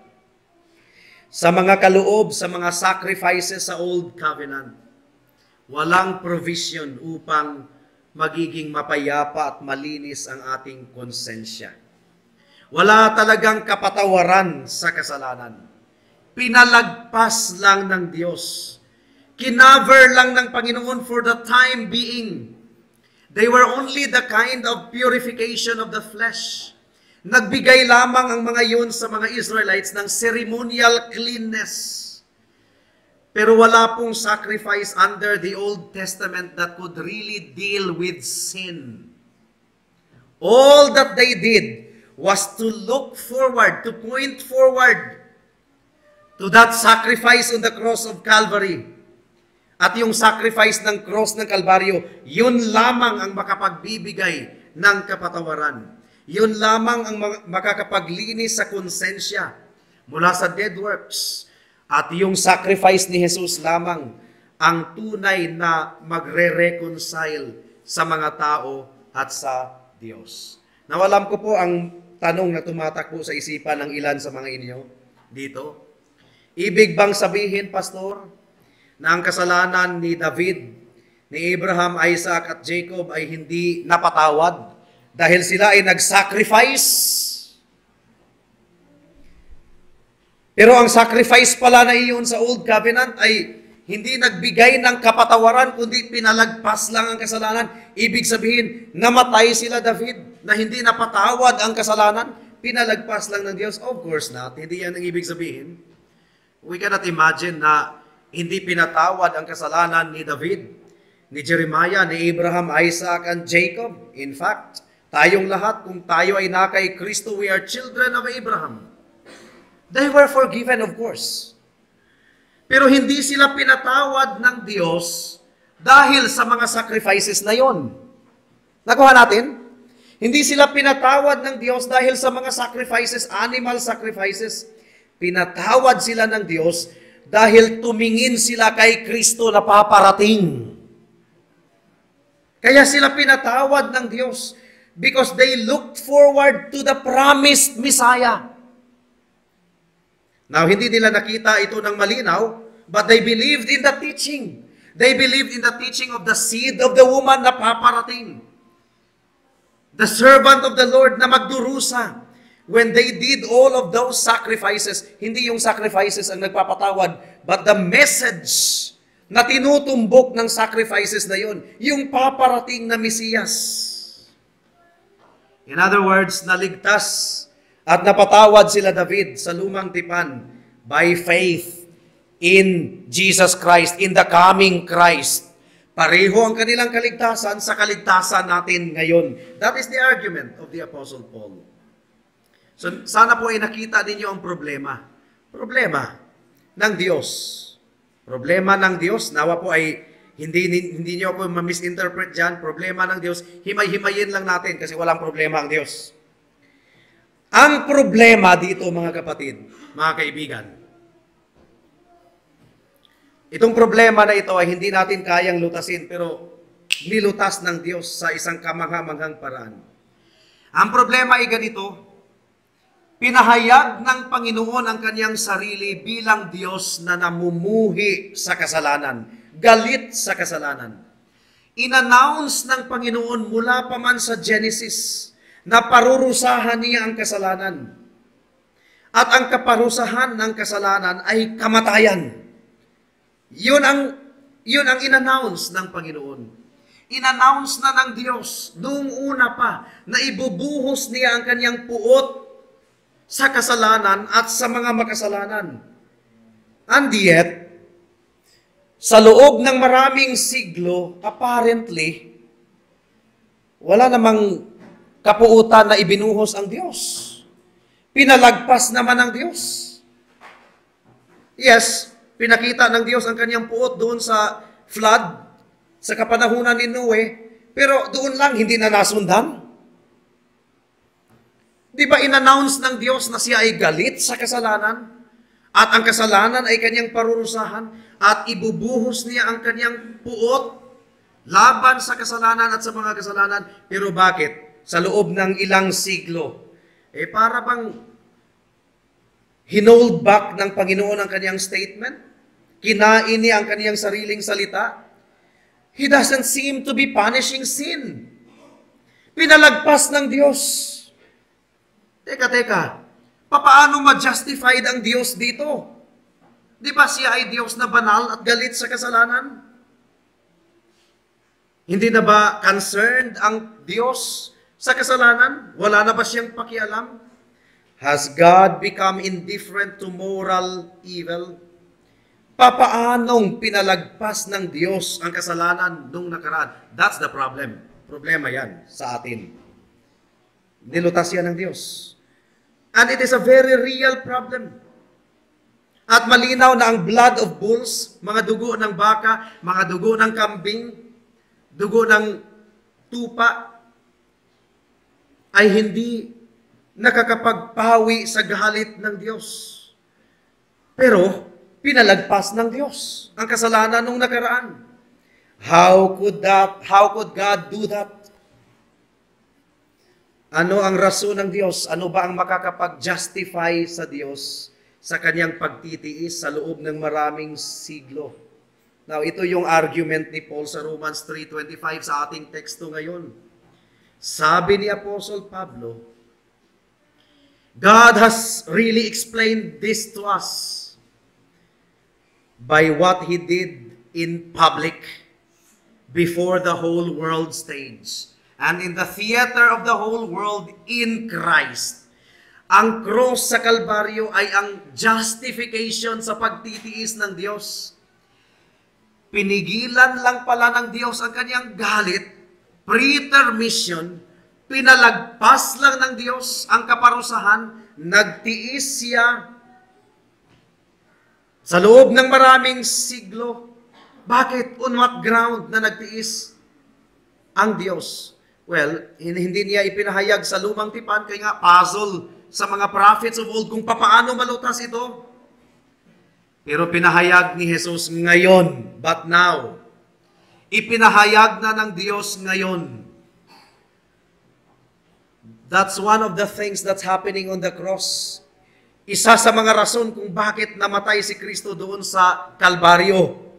sa mga kaloob, sa mga sacrifices sa Old Covenant, walang provision upang magiging mapayapa at malinis ang ating konsensya. Wala talagang kapatawaran sa kasalanan. Pinalagpas lang ng Diyos. Kinaver lang ng Panginoon for the time being. They were only the kind of purification of the flesh. Nagbigay lamang ang mga yun sa mga Israelites ng ceremonial cleanness. Pero wala pong sacrifice under the Old Testament that could really deal with sin. All that they did was to look forward, to point forward to that sacrifice on the cross of Calvary. At yung sacrifice ng cross ng Kalbaryo, yun lamang ang makapagbibigay ng kapatawaran. Yun lamang ang makakapaglinis sa konsensya mula sa dead works. At yung sacrifice ni Jesus lamang ang tunay na magre-reconcile sa mga tao at sa Diyos. Nawalam ko po ang tanong na tumatakbo sa isipan ng ilan sa mga inyo dito. Ibig bang sabihin, Pastor, na ang kasalanan ni David, ni Abraham, Isaac at Jacob ay hindi napatawad dahil sila ay nag-sacrifice? Pero ang sacrifice pala na iyon sa Old Covenant ay hindi nagbigay ng kapatawaran, kundi pinalagpas lang ang kasalanan. Ibig sabihin, namatay sila David na hindi napatawad ang kasalanan, pinalagpas lang ng Diyos? Of course not. Hindi yan ang ibig sabihin. We cannot imagine na hindi pinatawad ang kasalanan ni David, ni Jeremiah, ni Abraham, Isaac, and Jacob. In fact, tayong lahat, kung tayo ay na kay Kristo, we are children of Abraham. They were forgiven, of course. Pero hindi sila pinatawad ng Diyos dahil sa mga sacrifices na yon. Nakuha natin? Hindi sila pinatawad ng Diyos dahil sa mga sacrifices, animal sacrifices. Pinatawad sila ng Diyos dahil tumingin sila kay Kristo na paparating. Kaya sila pinatawad ng Diyos because they looked forward to the promised Messiah. Now, hindi nila nakita ito ng malinaw, but they believed in the teaching. They believed in the teaching of the seed of the woman na paparating. The servant of the Lord na magdurusa. When they did all of those sacrifices, hindi yung sacrifices ang nagpapatawad, but the message na tinutumbok ng sacrifices na yun, yung paparating na Mesiyas. In other words, naligtas at napatawad sila David sa lumang tipan by faith in Jesus Christ, in the coming Christ. Pareho ang kanilang kaligtasan sa kaligtasan natin ngayon. That is the argument of the Apostle Paul. So, sana po ay nakita ninyo ang problema. Problema ng Diyos. Problema ng Diyos, nawa po ay hindi, hindi nyo ako ma-misinterpret dyan. Problema ng Diyos, himay-himayin lang natin kasi walang problema ang Diyos. Ang problema dito, mga kapatid, mga kaibigan, itong problema na ito ay hindi natin kayang lutasin, pero nilutas ng Diyos sa isang kamangha-manghang paraan. Ang problema ay ganito, pinahayag ng Panginoon ang kanyang sarili bilang Diyos na namumuhi sa kasalanan, galit sa kasalanan. inannounce ng Panginoon mula pa man sa Genesis na parurusahan niya ang kasalanan. At ang kaparusahan ng kasalanan ay kamatayan. Yun ang, yun ang inannounce ng Panginoon. Inannounce na ng Diyos noong una pa na ibubuhos niya ang kanyang puot sa kasalanan at sa mga makasalanan. And yet, sa loob ng maraming siglo, apparently, wala namang kapuutan na ibinuhos ang Diyos. Pinalagpas naman ng Diyos. Yes, pinakita ng Diyos ang kanyang puot doon sa flood, sa kapanahunan ni Noe, pero doon lang hindi na nasundan. Di ba in-announce ng Diyos na siya ay galit sa kasalanan? At ang kasalanan ay kanyang parurusahan at ibubuhos niya ang kanyang puot laban sa kasalanan at sa mga kasalanan. Pero bakit? Sa loob ng ilang siglo, eh para bang hinold back ng Panginoon ang kanyang statement? Kinain niya ang kanyang sariling salita? He doesn't seem to be punishing sin. Pinalagpas ng Diyos. Teka, teka. Papaano ma-justified ang Diyos dito? Di ba siya ay Diyos na banal at galit sa kasalanan? Hindi na ba concerned ang Diyos sa kasalanan? Wala na ba siyang pakialam? Has God become indifferent to moral evil? Papaanong pinalagpas ng Diyos ang kasalanan nung nakaraan? That's the problem. Problema yan sa atin. Nilutas yan ng Diyos. And it is a very real problem. At malinaw na ang blood of bulls, mga dugo ng baka, mga dugo ng kambing, dugo ng tupa, ay hindi nakakapagpawi sa galit ng Diyos. Pero, pinalagpas ng Diyos ang kasalanan nung nakaraan. How could that, how could God do that? Ano ang rason ng Diyos? Ano ba ang makakapag-justify sa Diyos sa kanyang pagtitiis sa loob ng maraming siglo? Now, ito yung argument ni Paul sa Romans three twenty-five sa ating teksto ngayon. Sabi ni Apostle Pablo, God has really explained this to us by what He did in public before the whole world stage. And in the theater of the whole world in Christ. Ang cross sa Kalbaryo ay ang justification sa pagtitiis ng Diyos. Pinigilan lang pala ng Diyos ang kanyang galit, pretermission, pinalagpas lang ng Diyos ang kaparusahan, nagtiis siya sa loob ng maraming siglo. Bakit? On what ground na nagtiis ang Diyos? Well, hindi niya ipinahayag sa lumang tipan, kaya nga puzzle sa mga prophets of old kung papaano malutas ito. Pero pinahayag ni Jesus ngayon, but now. Ipinahayag na ng Diyos ngayon. That's one of the things that's happening on the cross. Isa sa mga rason kung bakit namatay si Kristo doon sa Kalbaryo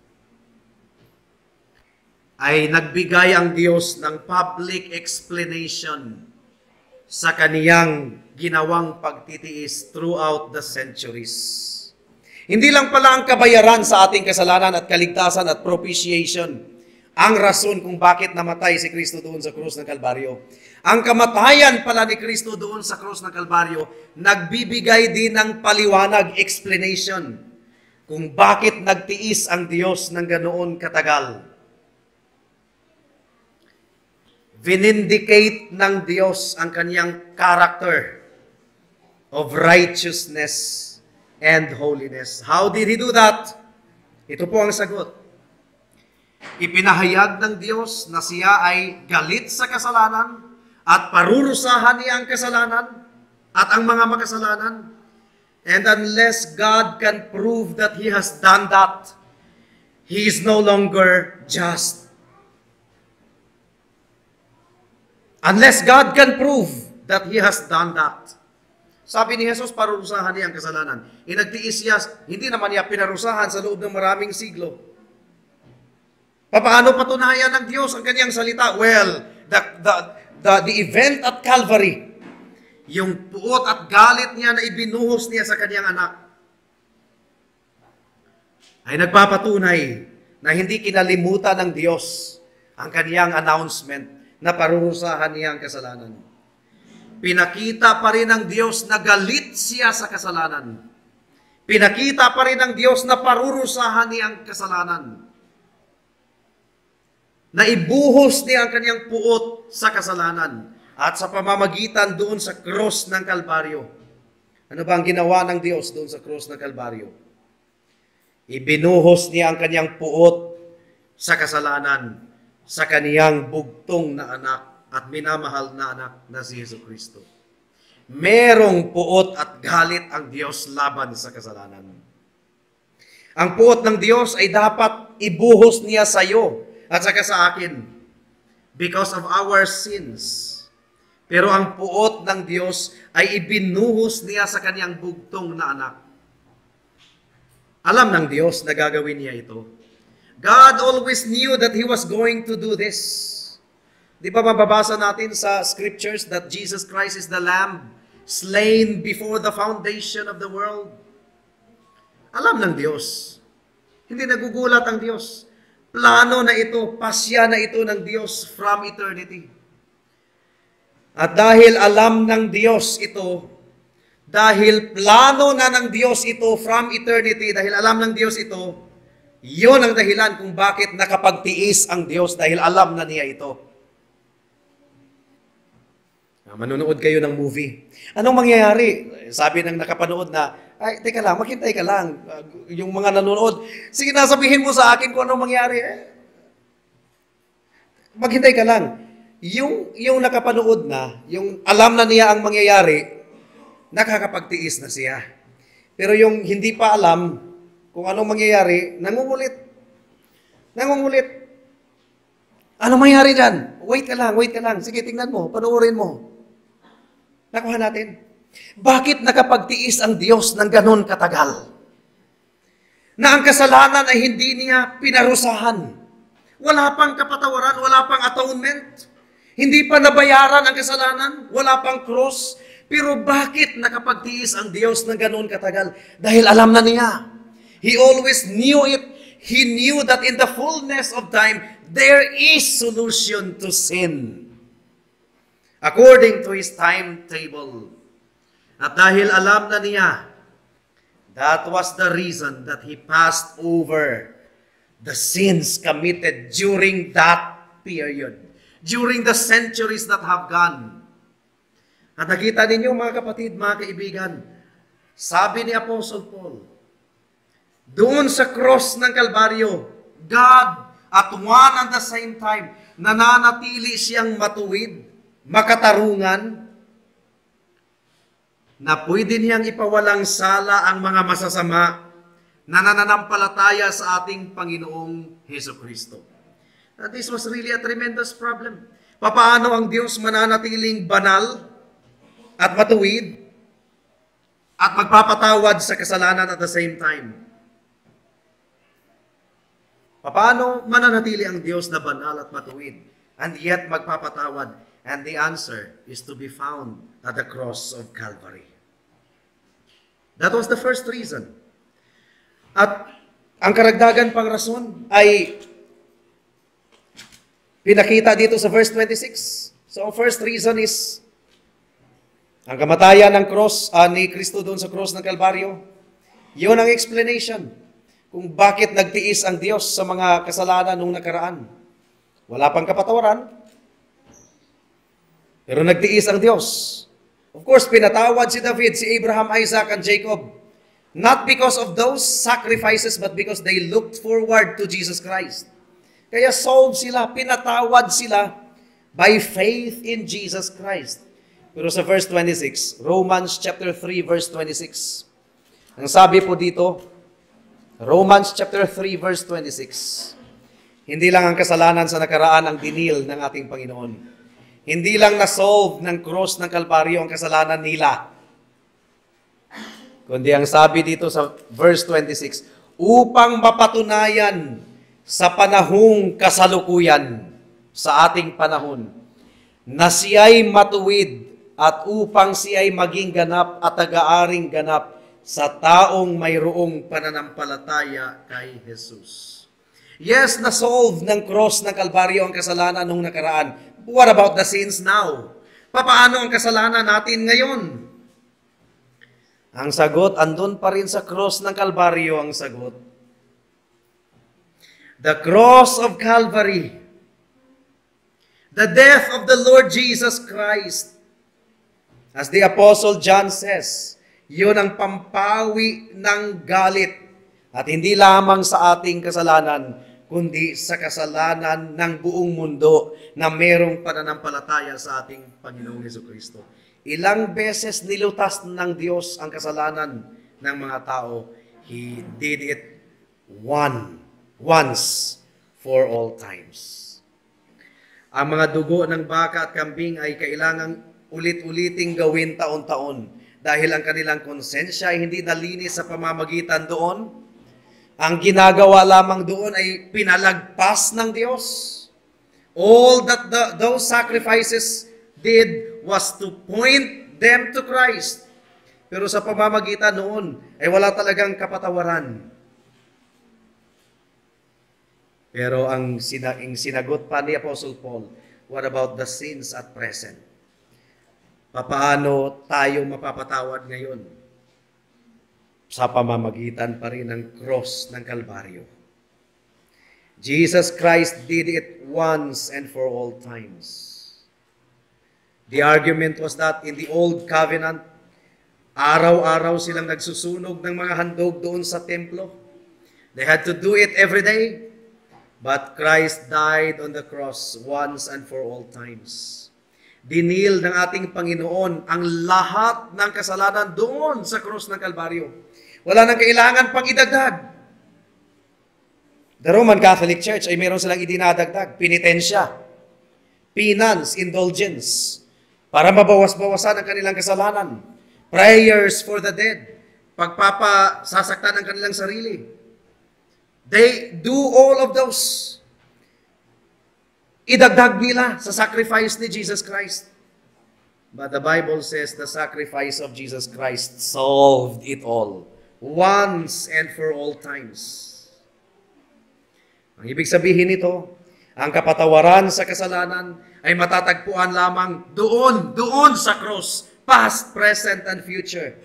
ay nagbigay ang Diyos ng public explanation sa kaniyang ginawang pagtitiis throughout the centuries. Hindi lang pala ang kabayaran sa ating kasalanan at kaligtasan at propitiation ang rason kung bakit namatay si Kristo doon sa krus ng Kalbaryo. Ang kamatayan pala ni Kristo doon sa krus ng Kalbaryo, nagbibigay din ng paliwanag, explanation, kung bakit nagtiis ang Diyos ng ganoon katagal. Vinindicate ng Diyos ang kanyang character of righteousness and holiness. How did He do that? Ito po ang sagot. Ipinahayag ng Diyos na siya ay galit sa kasalanan at parurusahan niya ang kasalanan at ang mga makasalanan. And unless God can prove that He has done that, He is no longer just. Unless God can prove that He has done that. Sabi ni Jesus, parurusahan niya ang kasalanan. Inagtiis siya, hindi naman niya pinarusahan sa loob ng maraming siglo. Paano patunayan ng Diyos ang kanyang salita? Well, the, the, the, the event at Calvary, yung puot at galit niya na ibinuhos niya sa kanyang anak, ay nagpapatunay na hindi kinalimutan ng Diyos ang kanyang announcement na parurusahan niya ang kasalanan. Pinakita pa rin ng Diyos na galit siya sa kasalanan. Pinakita pa rin ng Diyos na parurusahan niya ang kasalanan. Na ibuhos niya ang kanyang puot sa kasalanan at sa pamamagitan doon sa cross ng Kalbaryo. Ano ba ang ginawa ng Diyos doon sa cross ng Kalbaryo? Ibinuhos niya ang kanyang puot sa kasalanan sa kaniyang bugtong na anak at minamahal na anak na si Jesucristo. Merong puot at galit ang Diyos laban sa kasalanan. Ang puot ng Diyos ay dapat ibuhos niya sa iyo at saka sa akin because of our sins. Pero ang puot ng Diyos ay ibinuhos niya sa kanyang bugtong na anak. Alam ng Diyos na gagawin niya ito. God always knew that He was going to do this. Di ba mababasa natin sa scriptures that Jesus Christ is the Lamb slain before the foundation of the world? Alam ng Diyos. Hindi nagugulat ang Diyos. Plano na ito, pasya na ito ng Diyos from eternity. At dahil alam ng Diyos ito, dahil plano na ng Diyos ito from eternity, dahil alam ng Diyos ito, yun ang dahilan kung bakit nakapagtiis ang Diyos dahil alam na niya ito. Manonood kayo ng movie. Anong mangyayari? Sabi ng nakapanood na, ay, teka lang, maghintay ka lang. Yung mga nanonood, sige na, sabihin mo sa akin kung anong mangyayari. Eh, maghintay ka lang. Yung, yung nakapanood na, yung alam na niya ang mangyayari, nakakapagtiis na siya. Pero yung hindi pa alam kung anong mangyayari, nangungulit. Nangungulit. Anong mangyayari dyan? Wait ka lang, wait ka lang. Sige, tingnan mo, panoorin mo. Nakuha natin. Bakit nakapagtiis ang Diyos ng ganon katagal? Na ang kasalanan ay hindi niya pinarusahan. Wala pang kapatawaran, wala pang atonement. Hindi pa nabayaran ang kasalanan, wala pang cross. Pero bakit nakapagtiis ang Diyos ng ganon katagal? Dahil alam na niya. He always knew it. He knew that in the fullness of time, there is solution to sin. According to His timetable. At dahil alam na niya, that was the reason that He passed over the sins committed during that period. During the centuries that have gone. At nakita ninyo mga kapatid, mga kaibigan, sabi ni Apostle Paul, doon sa cross ng Kalbaryo, God at one and the same time, nananatili siyang matuwid, makatarungan, na pwede niyang ipawalang sala ang mga masasama na nananampalataya sa ating Panginoong Hesukristo. Now, this was really a tremendous problem. Papaano ang Diyos mananatiling banal at matuwid at magpapatawad sa kasalanan at the same time? Paano mananatili ang Diyos na banal at matuwid and yet magpapatawad? And the answer is to be found at the cross of Calvary. That was the first reason. At ang karagdagan pang rason ay pinakita dito sa verse twenty-six. So ang first reason is ang kamatayan ng cross uh, ni Kristo doon sa cross ng Kalbaryo. Yun ang explanation kung bakit nagtiis ang Diyos sa mga kasalanan nung nakaraan. Wala pang kapatawaran, pero nagtiis ang Diyos. Of course, pinatawad si David, si Abraham, Isaac, and Jacob. Not because of those sacrifices, but because they looked forward to Jesus Christ. Kaya solved sila, pinatawad sila by faith in Jesus Christ. Pero sa verse twenty-six, Romans chapter three, verse twenty-six. Ang sabi po dito, Romans chapter three, verse twenty-six. Hindi lang ang kasalanan sa nakaraan ang dinil ng ating Panginoon. Hindi lang na-solve ng cross ng Kalbaryo ang kasalanan nila. Kundi ang sabi dito sa verse twenty-six, upang mapatunayan sa panahong kasalukuyan, sa ating panahon, na siya'y matuwid at upang siya'y maging ganap at tagaaring ganap sa taong mayroong pananampalataya kay Jesus. Yes, na-solve ng cross ng Kalbaryo ang kasalanan nung nakaraan. What about the sins now? Papaano ang kasalanan natin ngayon? Ang sagot, andun pa rin sa cross ng Kalbaryo ang sagot. The cross of Calvary, the death of the Lord Jesus Christ, as the Apostle John says, yun ang pampawi ng galit. At hindi lamang sa ating kasalanan, kundi sa kasalanan ng buong mundo na merong pananampalataya sa ating Panginoong Jesucristo. Ilang beses nilutas ng Diyos ang kasalanan ng mga tao. He did it one, once for all times. Ang mga dugo ng baka at kambing ay kailangang ulit-uliting gawin taon-taon dahil ang kanilang konsensya ay hindi nalinis sa pamamagitan doon. Ang ginagawa lamang doon ay pinalagpas ng Diyos. All that the, those sacrifices did was to point them to Christ. Pero sa pamamagitan noon ay wala talagang kapatawaran. Pero ang, sina, ang sinagot pa ni Apostle Paul, what about the sins at present? Papaano tayo mapapatawad ngayon? Sa pamamagitan pa rin ng cross ng Kalbaryo. Jesus Christ did it once and for all times. The argument was that in the Old Covenant, araw-araw silang nagsusunog ng mga handog doon sa templo. They had to do it every day. But Christ died on the cross once and for all times. Dinil ng ating Panginoon ang lahat ng kasalanan doon sa cross ng Kalbaryo. Wala nang kailangan pang idagdag. The Roman Catholic Church ay meron silang idinadagdag. Penitensya, penance, indulgence, para mabawas-bawasan ang kanilang kasalanan. Prayers for the dead, pagpapasasaktan ng kanilang sarili. They do all of those. Idagdag nila sa sacrifice ni Jesus Christ. But the Bible says the sacrifice of Jesus Christ solved it all. Once and for all times. Ang ibig sabihin nito, ang kapatawaran sa kasalanan ay matatagpuan lamang doon, doon sa cross, past, present, and future.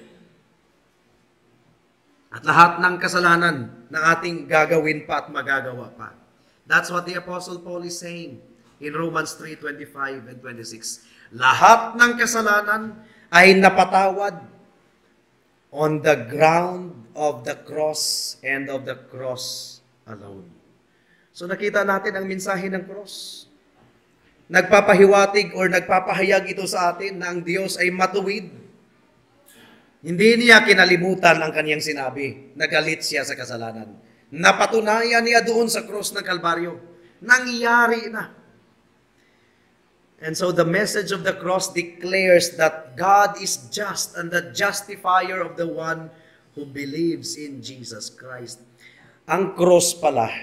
At lahat ng kasalanan na ating gagawin pa at magagawa pa. That's what the Apostle Paul is saying in Romans three twenty-five and twenty-six. Lahat ng kasalanan ay napatawad on the ground of the cross and of the cross alone. So nakita natin ang mensahe ng cross. Nagpapahiwatig or nagpapahayag ito sa atin na ang Diyos ay matuwid. Hindi niya kinalimutan ang kaniyang sinabi. Nagalit siya sa kasalanan. Napatunayan niya doon sa cross ng Kalbaryo. Nangyari na. And so the message of the cross declares that God is just and the justifier of the one who believes in Jesus Christ. Ang cross pala,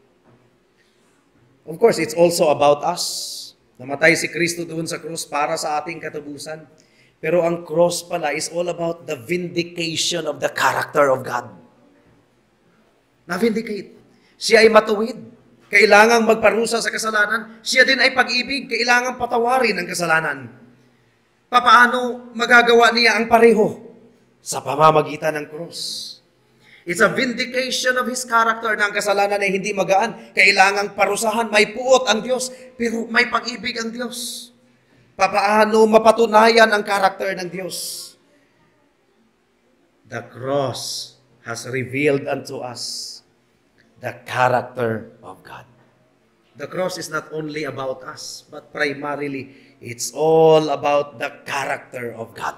of course, it's also about us. Namatay si Kristo doon sa cross para sa ating katubusan. Pero ang cross pala is all about the vindication of the character of God. Na-vindicate. Siya ay matuwid. Kailangang magparusa sa kasalanan. Siya din ay pag-ibig. Kailangang patawarin ang kasalanan. Papaano magagawa niya ang pareho? Sa pamamagitan ng cross. It's a vindication of His character na ang kasalanan ay hindi magaan. Kailangang parusahan. May puot ang Diyos, pero may pag-ibig ang Diyos. Papaano mapatunayan ang karakter ng Diyos? The cross has revealed unto us the character of God. The cross is not only about us, but primarily, it's all about the character of God.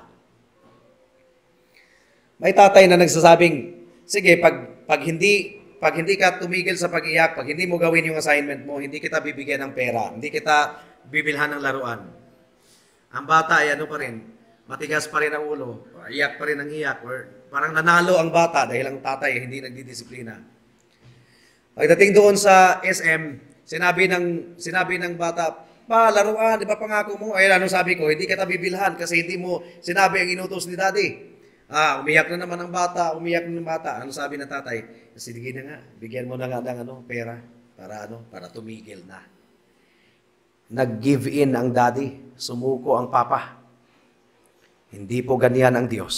May tatay na nagsasabing, sige, pag, pag, hindi, pag hindi ka tumigil sa pag-iyak, pag hindi mo gawin yung assignment mo, hindi kita bibigyan ng pera, hindi kita bibilhan ng laruan. Ang bata ay ano pa rin, matigas pa rin ang ulo, iyak pa rin ang iyak, or parang nanalo ang bata dahil ang tatay ay hindi nagdidisiplina. Pagdating doon sa S M, sinabi ng, sinabi ng bata, pa, laruan, di ba pangako mo? Ay, ano sabi ko, hindi kita bibilhan kasi hindi mo sinabi ang inutos ni daddy. Ah, umiyak na naman ang bata, umiyak na ng bata. Ano sabi ng tatay? Sige na nga, bigyan mo na nga ng ano, pera para ano, para tumigil na. Nag-give in ang daddy, sumuko ang papa. Hindi po ganyan ang Diyos.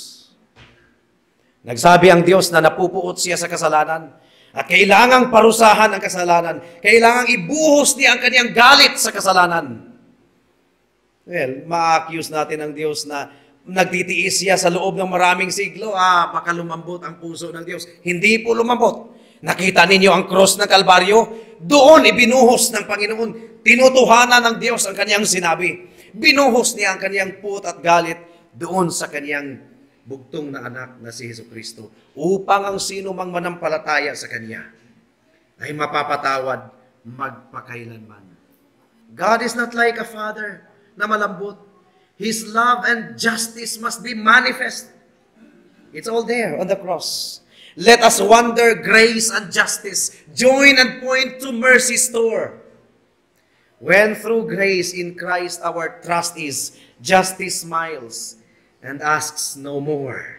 Nagsabi ang Diyos na napupuot siya sa kasalanan at kailangang parusahan ang kasalanan. Kailangang ibuhos niya ang kanyang galit sa kasalanan. Well, ma-accuse natin ang Diyos na nagtitiis siya sa loob ng maraming siglo. Ah, baka lumambot ang puso ng Diyos. Hindi po lumambot. Nakita ninyo ang cross ng Kalbaryo? Doon ibinuhos ng Panginoon. Tinutuhanan ng Diyos ang kanyang sinabi. Binuhos niya ang kanyang puot at galit doon sa kanyang bugtong na anak na si Jesucristo upang ang sino mang manampalataya sa Kanya ay mapapatawad magpakailanman. God is not like a father na malambot. His love and justice must be manifest. It's all there on the cross. Let us wonder grace and justice. Join and point to mercy's store. When through grace in Christ our trust is, justice smiles and asks no more.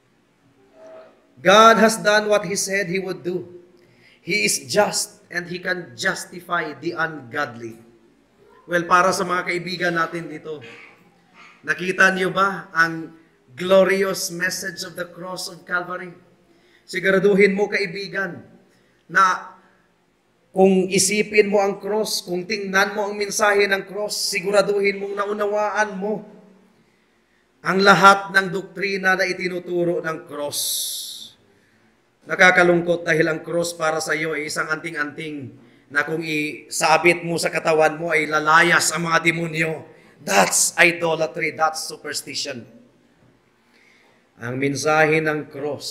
God has done what He said He would do. He is just and He can justify the ungodly. Well, para sa mga kaibigan natin dito, nakita niyo ba ang glorious message of the cross of Calvary? Siguraduhin mo, kaibigan, na kung isipin mo ang cross, kung tingnan mo ang mensahe ng cross, siguraduhin mong naunawaan mo ang lahat ng doktrina na itinuturo ng cross. Nakakalungkot dahil ang cross para sa iyo ay isang anting-anting na kung isabit mo sa katawan mo ay lalayas ang mga demonyo. That's idolatry, that's superstition. Ang mensahe ng cross,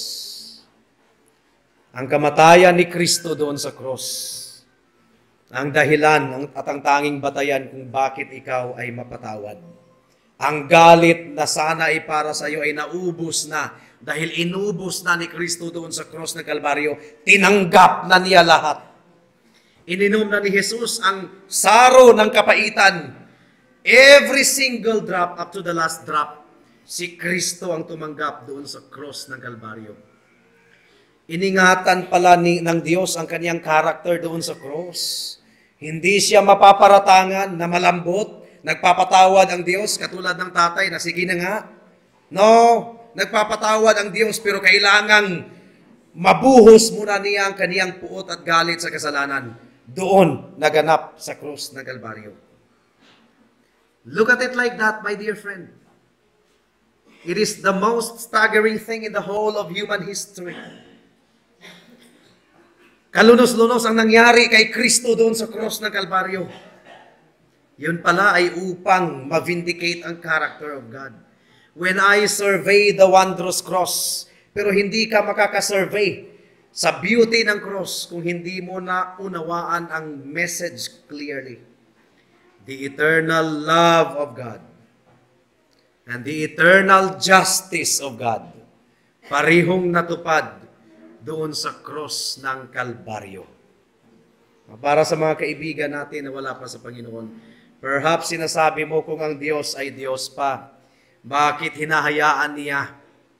ang kamatayan ni Kristo doon sa cross, ang dahilan at ang tanging batayan kung bakit ikaw ay mapatawad. Ang galit na sana ay para sa iyo ay naubos na dahil inubos na ni Kristo doon sa cross ng Kalbaryo. Tinanggap na niya lahat. Ininom na ni Jesus ang saro ng kapaitan. Every single drop up to the last drop, si Kristo ang tumanggap doon sa cross ng Kalbaryo. Iningatan pala ni, ng Diyos ang kanyang karakter doon sa cross. Hindi siya mapaparatangan na malambot. Nagpapatawad ang Diyos katulad ng tatay na sige na nga. No, nagpapatawad ang Diyos pero kailangang mabuhos muna niya ang kaniyang puot at galit sa kasalanan. Doon naganap sa krus ng Kalbaryo. Look at it like that, my dear friend. It is the most staggering thing in the whole of human history. Kalunos-lunos ang nangyari kay Kristo doon sa krus ng Kalbaryo. Yun pala ay upang ma-vindicate ang character of God. When I survey the wondrous cross, pero hindi ka makakasurvey sa beauty ng cross kung hindi mo na unawaan ang message clearly. The eternal love of God and the eternal justice of God parihong natupad doon sa cross ng Kalbaryo. Para sa mga kaibigan natin na wala pa sa Panginoon, perhaps sinasabi mo kung ang Diyos ay Diyos pa, bakit hinahayaan niya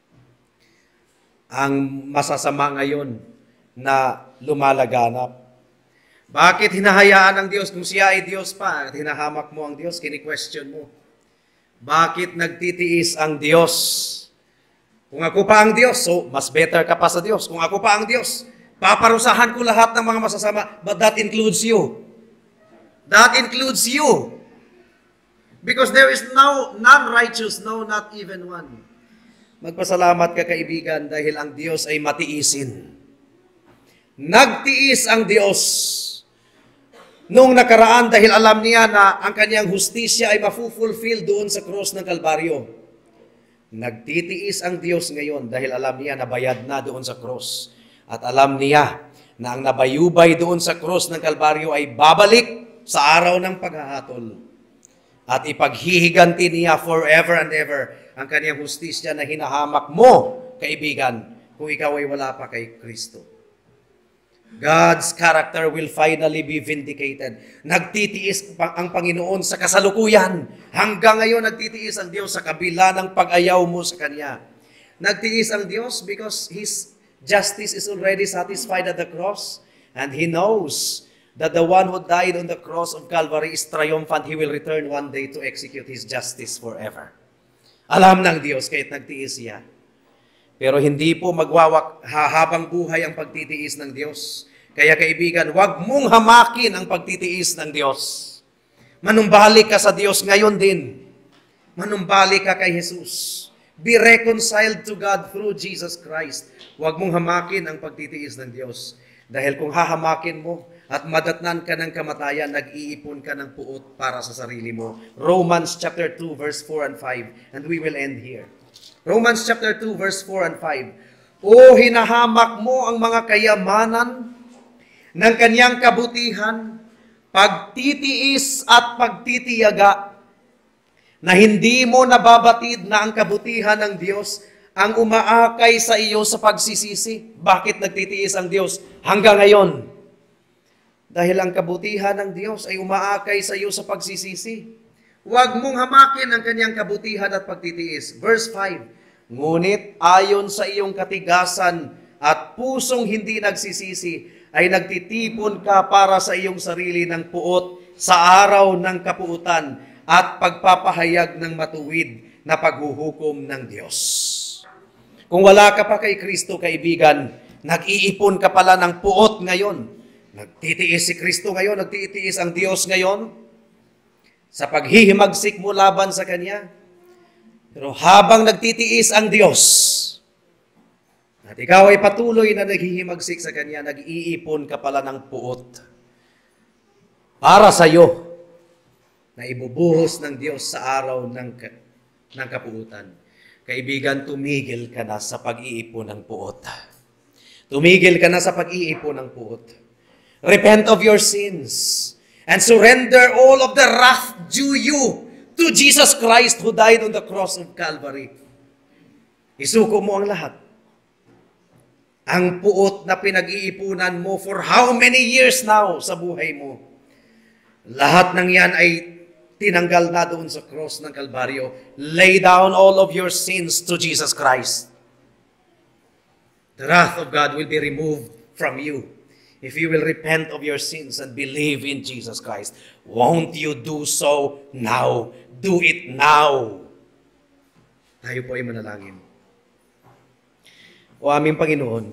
ang masasama ngayon na lumalaganap? Bakit hinahayaan ng Diyos kung siya ay Diyos pa at hinahamak mo ang Diyos, kini-question mo? Bakit nagtitiis ang Diyos? Kung ako pa ang Diyos, so mas better ka pa sa Diyos. Kung ako pa ang Diyos, paparusahan ko lahat ng mga masasama, but that includes you. That includes you. Because there is no none righteous, no, not even one. Magpasalamat ka, kaibigan, dahil ang Diyos ay matiisin. Nagtiis ang Diyos noong nakaraan dahil alam niya na ang kanyang hustisya ay mafu-fulfill doon sa cross ng Kalbaryo. Nagtitiis ang Diyos ngayon dahil alam niya na bayad na doon sa cross. At alam niya na ang nabayubay doon sa cross ng Kalbaryo ay babalik sa araw ng paghahatol. At ipaghihiganti niya forever and ever ang kanyang hustisya na hinahamak mo, kaibigan, kung ikaw ay wala pa kay Kristo. God's character will finally be vindicated. Nagtitiis ang Panginoon sa kasalukuyan. Hanggang ngayon, nagtitiis ang Diyos sa kabila ng pag-ayaw mo sa Kanya. Nagtiis ang Diyos because His justice is already satisfied at the cross. And He knows that the one who died on the cross of Calvary is triumphant. He will return one day to execute His justice forever. Alam ng Diyos kahit nagtiis siya. Pero hindi po magwawak habang buhay ang pagtitiis ng Diyos. Kaya kaibigan, huwag mong hamakin ang pagtitiis ng Diyos. Manumbalik ka sa Diyos ngayon din. Manumbalik ka kay Jesus. Be reconciled to God through Jesus Christ. Huwag mong hamakin ang pagtitiis ng Diyos. Dahil kung hahamakin mo at madatnan ka ng kamatayan, nag-iipon ka ng puot para sa sarili mo. Romans chapter two, verse four and five. And we will end here. Romans chapter two, verse four and five. O hinahamak mo ang mga kayamanan ng kanyang kabutihan, pagtitiis at pagtitiyaga, na hindi mo nababatid na ang kabutihan ng Diyos ang umaakay sa iyo sa pagsisisi. Bakit nagtitiis ang Diyos hanggang ngayon? Dahil ang kabutihan ng Diyos ay umaakay sa iyo sa pagsisisi. Huwag mong hamakin ang kanyang kabutihan at pagtitiis. Verse five. Ngunit ayon sa iyong katigasan at pusong hindi nagsisisi, ay nagtitipon ka para sa iyong sarili ng puot sa araw ng kapuutan at pagpapahayag ng matuwid na paghuhukom ng Diyos. Kung wala ka pa kay Kristo, kaibigan, nag-iipon ka pala ng puot ngayon. Nagtitiis si Kristo ngayon, nagtitiis ang Diyos ngayon sa paghihimagsik mo laban sa Kanya. Pero habang nagtitiis ang Diyos, at ikaw ay patuloy na naghihimagsik sa Kanya, nag-iipon ka pala ng puot para sa iyo na ibubuhos ng Diyos sa araw ng, ng kapuutan. Kaibigan, tumigil ka na sa pag-iipon ng puot. Tumigil ka na sa pag-iipon ng puot. Repent of your sins and surrender all of the wrath due you to Jesus Christ who died on the cross of Calvary. Isuko mo ang lahat. Ang puot na pinag-iipunan mo for how many years now sa buhay mo. Lahat ng yan ay tinanggal na doon sa cross ng Kalbaryo. Lay down all of your sins to Jesus Christ. The wrath of God will be removed from you if you will repent of your sins and believe in Jesus Christ. Won't you do so now? Do it now. Tayo po ay manalangin. O aming Panginoon,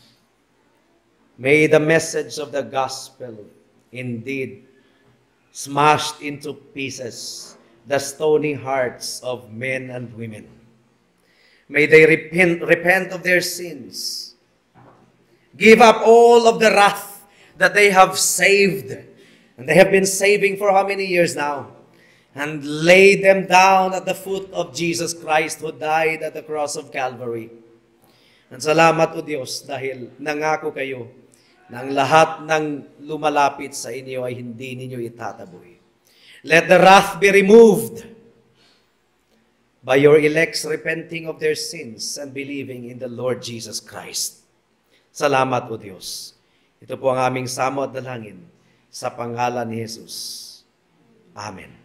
may the message of the gospel indeed smashed into pieces the stony hearts of men and women. May they repent, repent of their sins. Give up all of the wrath that they have saved. And they have been saving for how many years now? And lay them down at the foot of Jesus Christ who died at the cross of Calvary. And salamat o Diyos dahil nangako kayo na ang lahat ng lumalapit sa inyo ay hindi ninyo itataboy. Let the wrath be removed by your elects repenting of their sins and believing in the Lord Jesus Christ. Salamat o Diyos. Ito po ang aming samo at dalangin sa pangalan ni Jesus. Amen.